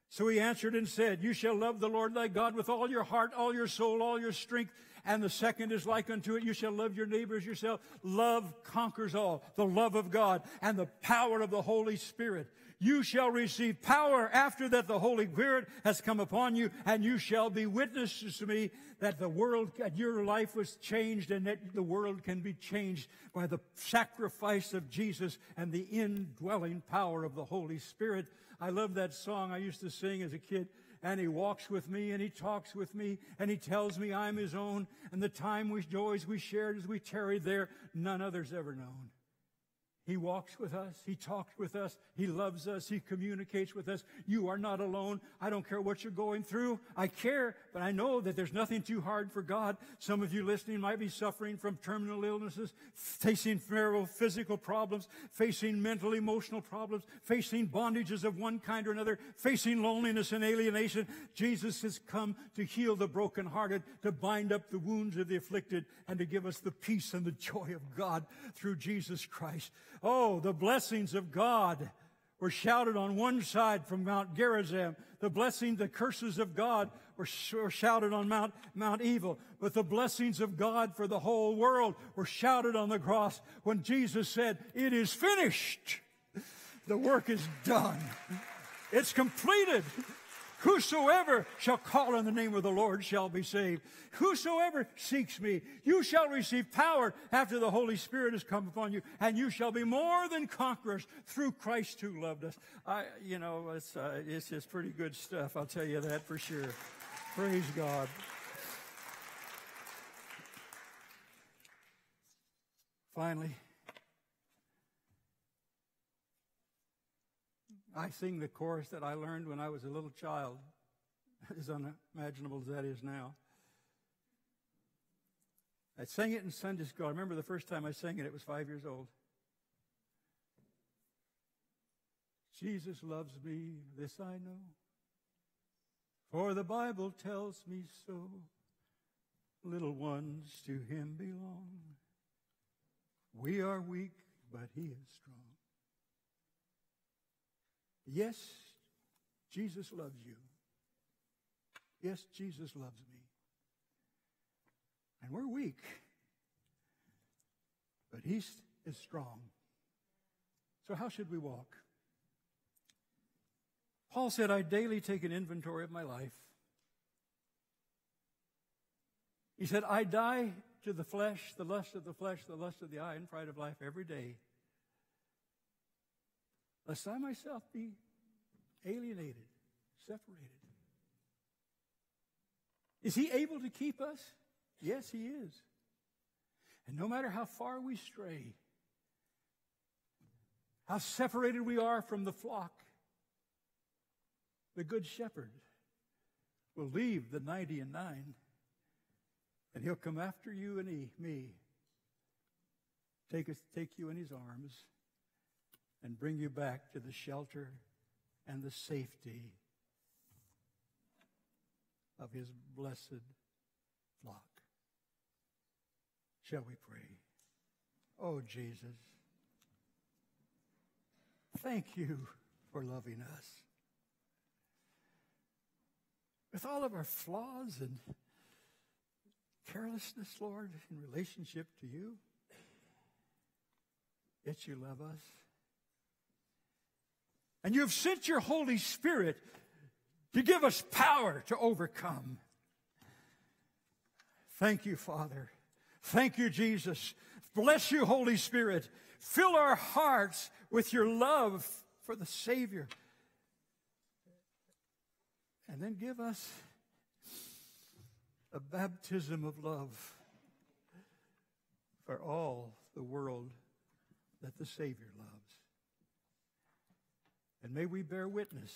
So he answered and said, you shall love the Lord thy God with all your heart, all your soul, all your strength. And the second is like unto it, you shall love your neighbor as yourself. Love conquers all. The love of God and the power of the Holy Spirit. You shall receive power after that the Holy Spirit has come upon you, and you shall be witnesses to me that the world, that your life was changed, and that the world can be changed by the sacrifice of Jesus and the indwelling power of the Holy Spirit. I love that song I used to sing as a kid. And he walks with me, and he talks with me, and he tells me I'm his own. And the time we joys we shared as we tarried there, none others ever known. He walks with us. He talks with us. He loves us. He communicates with us. You are not alone. I don't care what you're going through. I care, but I know that there's nothing too hard for God. Some of you listening might be suffering from terminal illnesses, facing physical problems, facing mental, emotional problems, facing bondages of one kind or another, facing loneliness and alienation. Jesus has come to heal the brokenhearted, to bind up the wounds of the afflicted, and to give us the peace and the joy of God through Jesus Christ. Oh, the blessings of God were shouted on one side from Mount Gerizim. The blessings, the curses of God were, sh- were shouted on Mount, Mount Evil. But the blessings of God for the whole world were shouted on the cross when Jesus said, it is finished. The work is done. It's completed. Whosoever shall call on the name of the Lord shall be saved. Whosoever seeks me, you shall receive power after the Holy Spirit has come upon you, and you shall be more than conquerors through Christ who loved us. I, you know, it's, uh, it's just pretty good stuff. I'll tell you that for sure. Praise God. Finally, I sing the chorus that I learned when I was a little child, as unimaginable as that is now. I sang it in Sunday school. I remember the first time I sang it, it was five years old. Jesus loves me, this I know, for the Bible tells me so. Little ones to him belong. We are weak, but he is strong. Yes, Jesus loves you. Yes, Jesus loves me. And we're weak, but he is strong. So how should we walk? Paul said, I daily take an inventory of my life. He said, I die to the flesh, the lust of the flesh, the lust of the eye, and pride of life every day, lest I myself be alienated, separated. Is he able to keep us? Yes, he is. And no matter how far we stray, how separated we are from the flock, the good shepherd will leave the ninety and nine, and he'll come after you and he, me, take us, take you in his arms, and bring you back to the shelter and the safety of his blessed flock. Shall we pray? Oh, Jesus, thank you for loving us. With all of our flaws and carelessness, Lord, in relationship to you, yet you love us. And you have sent your Holy Spirit to give us power to overcome. Thank you, Father. Thank you, Jesus. Bless you, Holy Spirit. Fill our hearts with your love for the Savior. And then give us a baptism of love for all the world that the Savior loves. And may we bear witness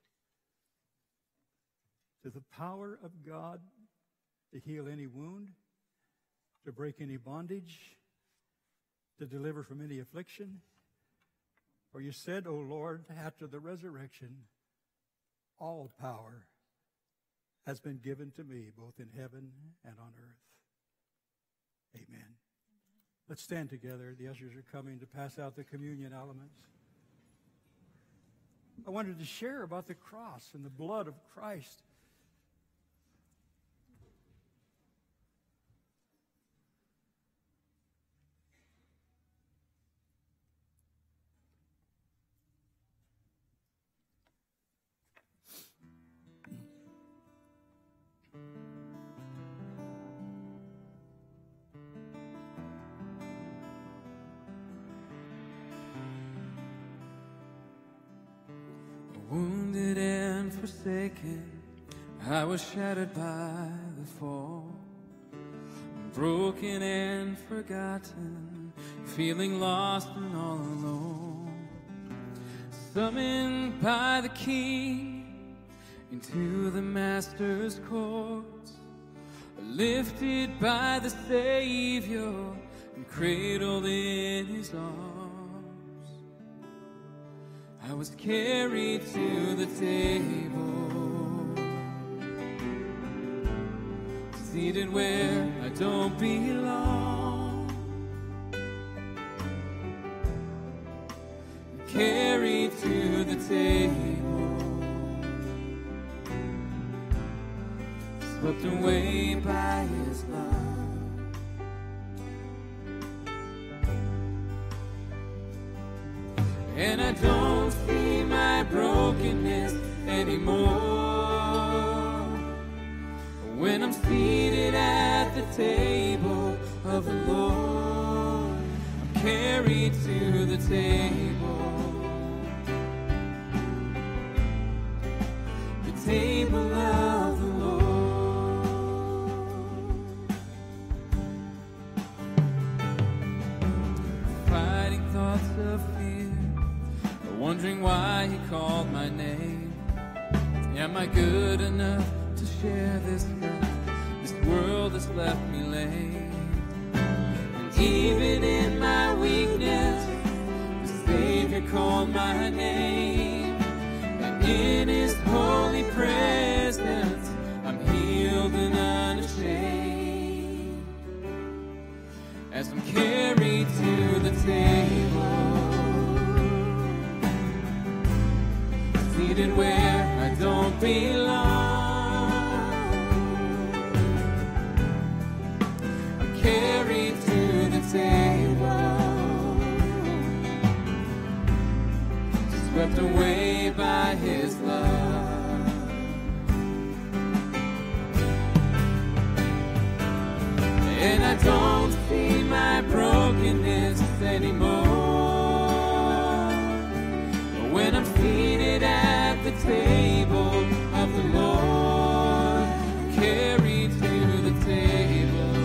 to the power of God to heal any wound, to break any bondage, to deliver from any affliction. For you said, O Lord, after the resurrection, all power has been given to me, both in heaven and on earth. Amen. Let's stand together. The ushers are coming to pass out the communion elements. I wanted to share about the cross and the blood of Christ. Wounded and forsaken, I was shattered by the fall. Broken and forgotten, feeling lost and all alone. Summoned by the King into the Master's courts. Lifted by the Savior and cradled in His arms. I was carried to the table, seated where I don't belong, carried to the table, swept away by His love. And I don't see my brokenness anymore when I'm seated at the table of the Lord. I'm carried to the table, the table of the Lord. Fighting thoughts of fear, wondering why He called my name. Am I good enough to share this love? This world has left me lame. And even in my weakness, the Savior called my name. And in His holy presence, I'm healed and unashamed. As I'm carried to the table, seated where I don't belong, I'm carried to the table, swept away by His love. And I don't see my brokenness anymore when I'm seated at the table of the Lord, carried to the table,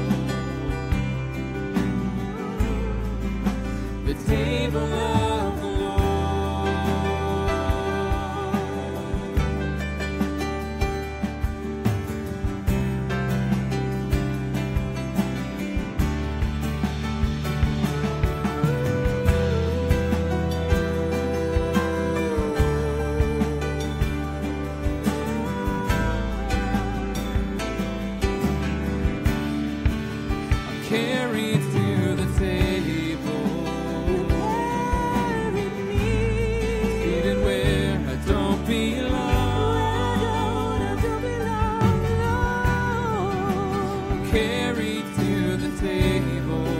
the table of the Lord. Carried to the table, seated where I don't belong, carried to the table,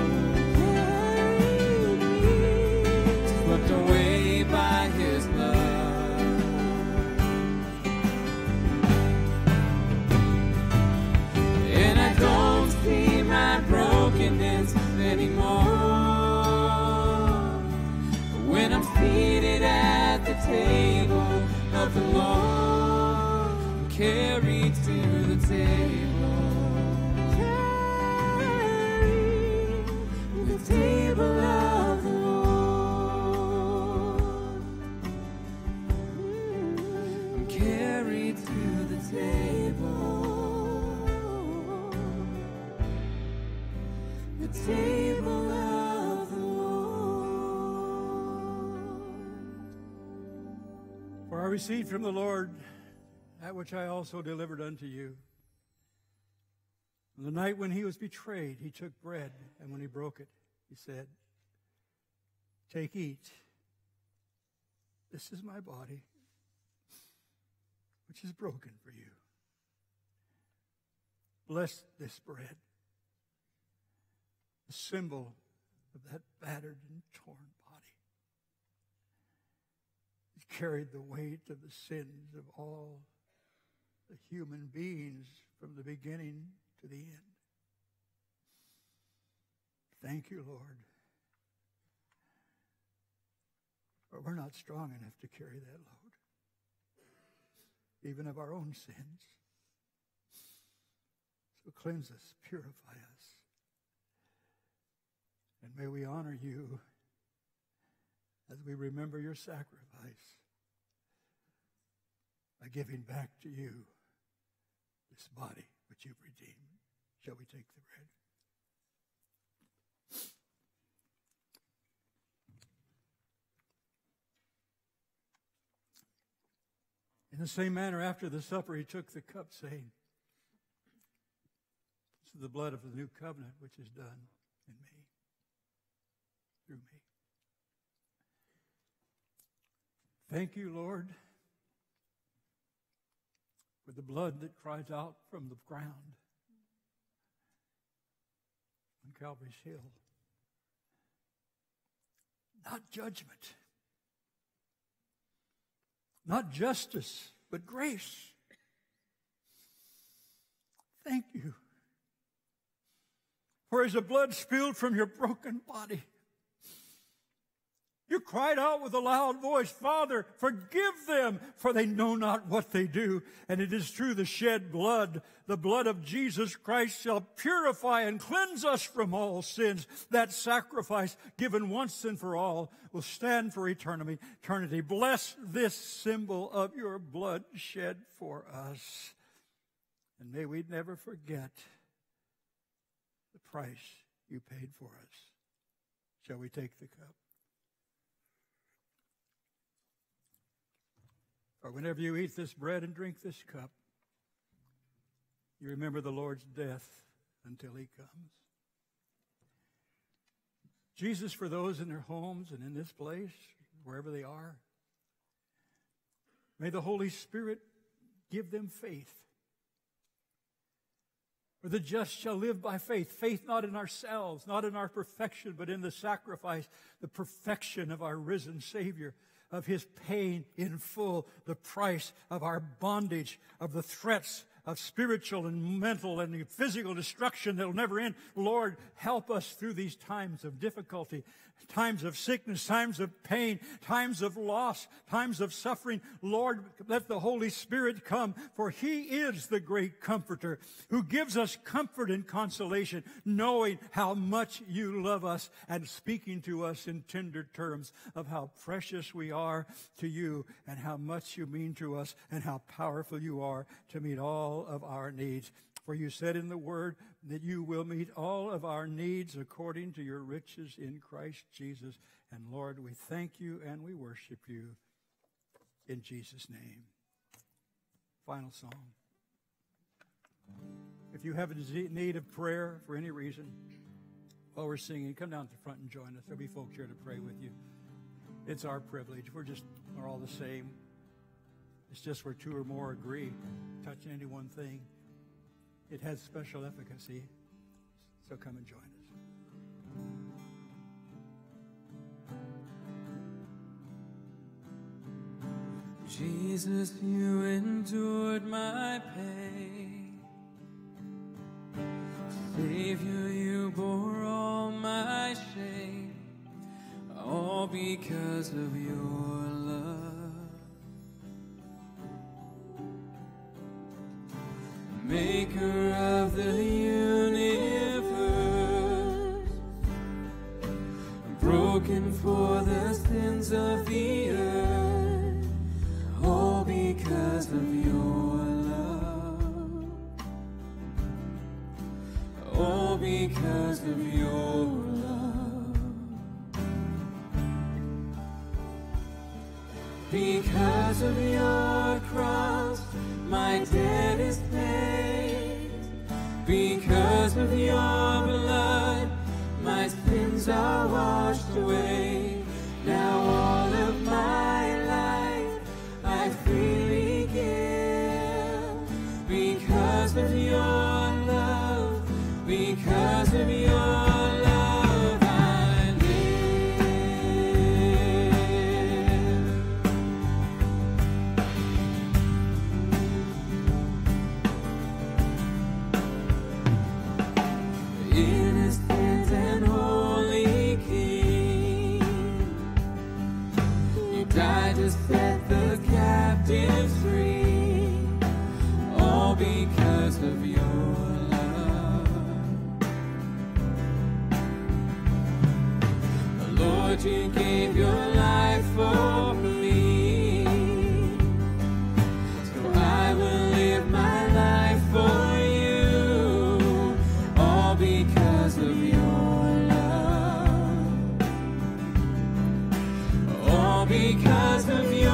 swept away by His love. And I don't see my brokenness anymore when I'm seated at the table of the Lord, I'm carried to the table, carried the table of the Lord. I'm carried to the table, the table of the Lord. For I received from the Lord that which I also delivered unto you. On the night when He was betrayed, He took bread, and when He broke it, He said, "Take, eat. this is my body, which is broken for you. Bless this bread, the symbol of that battered and torn body. It carried the weight of the sins of all the human beings from the beginning to the end. Thank you, Lord. For we're not strong enough to carry that load, even of our own sins. So cleanse us, purify us, and may we honor you as we remember your sacrifice by giving back to you this body which you've redeemed. Shall we take the bread? In the same manner, after the supper, he took the cup, saying, "This is the blood of the new covenant, which is done in me, through me." Thank you, Lord, for the blood that cries out from the ground on Calvary's Hill. Not judgment, not justice, but grace. Thank you. For as the blood spilled from your broken body, you cried out with a loud voice, "Father, forgive them, for they know not what they do." And it is through the shed blood, the blood of Jesus Christ shall purify and cleanse us from all sins. That sacrifice given once and for all will stand for eternity. Eternity. Bless this symbol of your blood shed for us. And may we never forget the price you paid for us. Shall we take the cup? Or whenever you eat this bread and drink this cup, you remember the Lord's death until he comes. Jesus, for those in their homes and in this place, wherever they are, may the Holy Spirit give them faith. For the just shall live by faith. Faith not in ourselves, not in our perfection, but in the sacrifice, the perfection of our risen Savior, of his pain in full, the price of our bondage, of the threats of spiritual and mental and physical destruction that will never end. Lord, help us through these times of difficulty, times of sickness, times of pain, times of loss, times of suffering. Lord, let the Holy Spirit come, for he is the great comforter who gives us comfort and consolation, knowing how much you love us and speaking to us in tender terms of how precious we are to you and how much you mean to us and how powerful you are to meet all of our needs. For you said in the Word that you will meet all of our needs according to your riches in Christ Jesus. And Lord, we thank you and we worship you in Jesus' name. Final song. If you have a need of prayer for any reason, while we're singing, come down to the front and join us. There'll be folks here to pray with you. It's our privilege. We're just, we're all the same. It's just where two or more agree, touching any one thing. It has special efficacy, so come and join us. Jesus, you endured my pain. Savior, you bore all my shame, all because of your love. Maker of the universe, broken for the sins of the earth, all because of your love, all because of your love, because of your cross, my debt is paid. Because of your blood, my sins are washed away. Now all of my life because of your love, because of your love, I live. Innocent and holy King, you died to set the captives free, all because of your love. Lord, you gave your life for me, so I will live my life for you, all because of your love, all because of your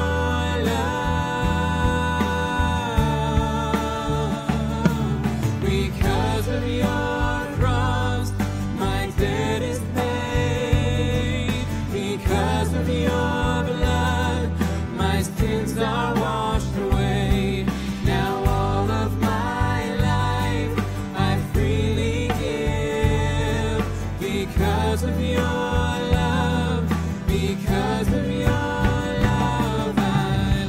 love, because of your cross, my debt is paid, because of your blood, my sins are washed away. Now all of my life I freely give, because of your love, because of your love I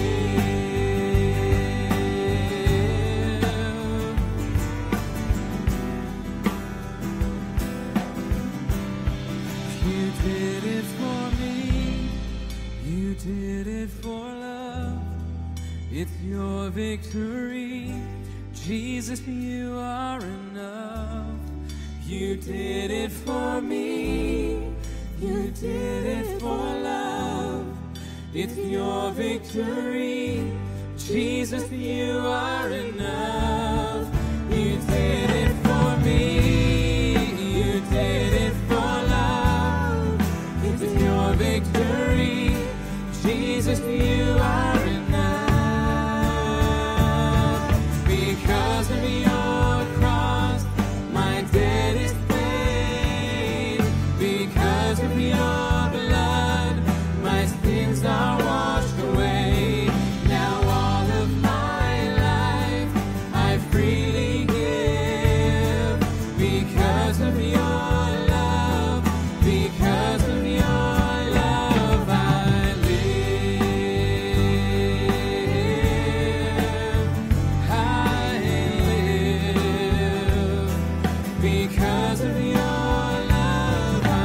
live. You did it for me, you did it for love, it's your victory, Jesus, you are enough. You did it for me, you did it for love, it's your victory, Jesus, you are enough. You did it for me, you did it for love, it's your victory, Jesus, you are enough. Because of your cross, my debt is paid, because of your blood, my sins are washed away. Now all of my life I freely give, because of your love, because of your love I live, I live, because of your love I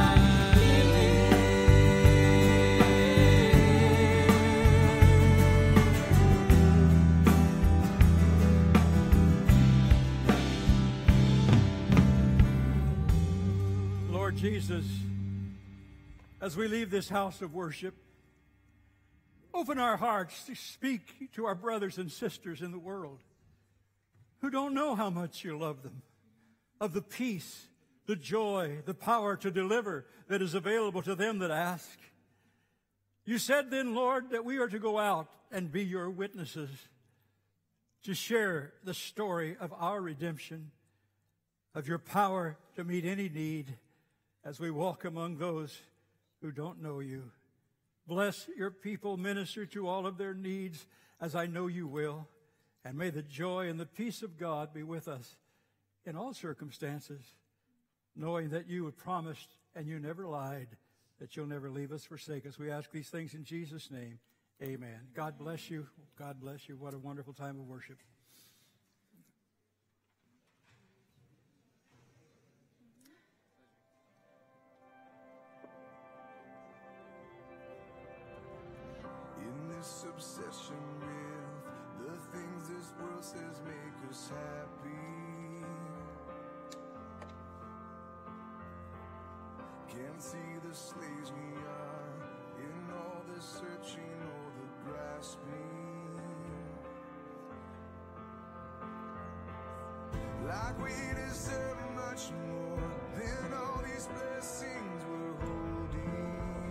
Lord Jesus, as we leave this house of worship, open our hearts to speak to our brothers and sisters in the world who don't know how much you love them, of the peace, the joy, the power to deliver that is available to them that ask. You said then, Lord, that we are to go out and be your witnesses, to share the story of our redemption, of your power to meet any need as we walk among those who don't know you. Bless your people, minister to all of their needs, as I know you will, and may the joy and the peace of God be with us in all circumstances, knowing that you have promised and you never lied, that you'll never leave us, forsake us. We ask these things in Jesus' name. Amen. God bless you. God bless you. What a wonderful time of worship. In this obsession with the things this world says make us happy, can't see the slaves we are in all the searching or the grasping, like we deserve much more than all these blessings we're holding.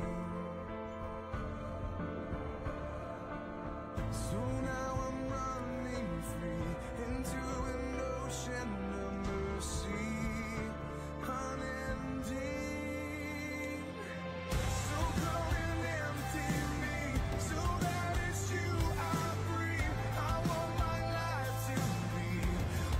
So now I'm running free into an ocean of mercy, unending. So come and empty me, so that it's you I breathe. I want my life to be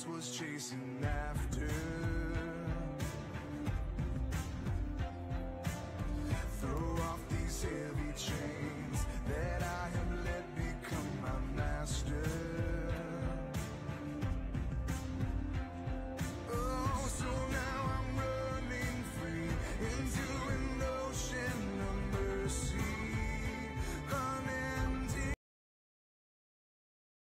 was chasing after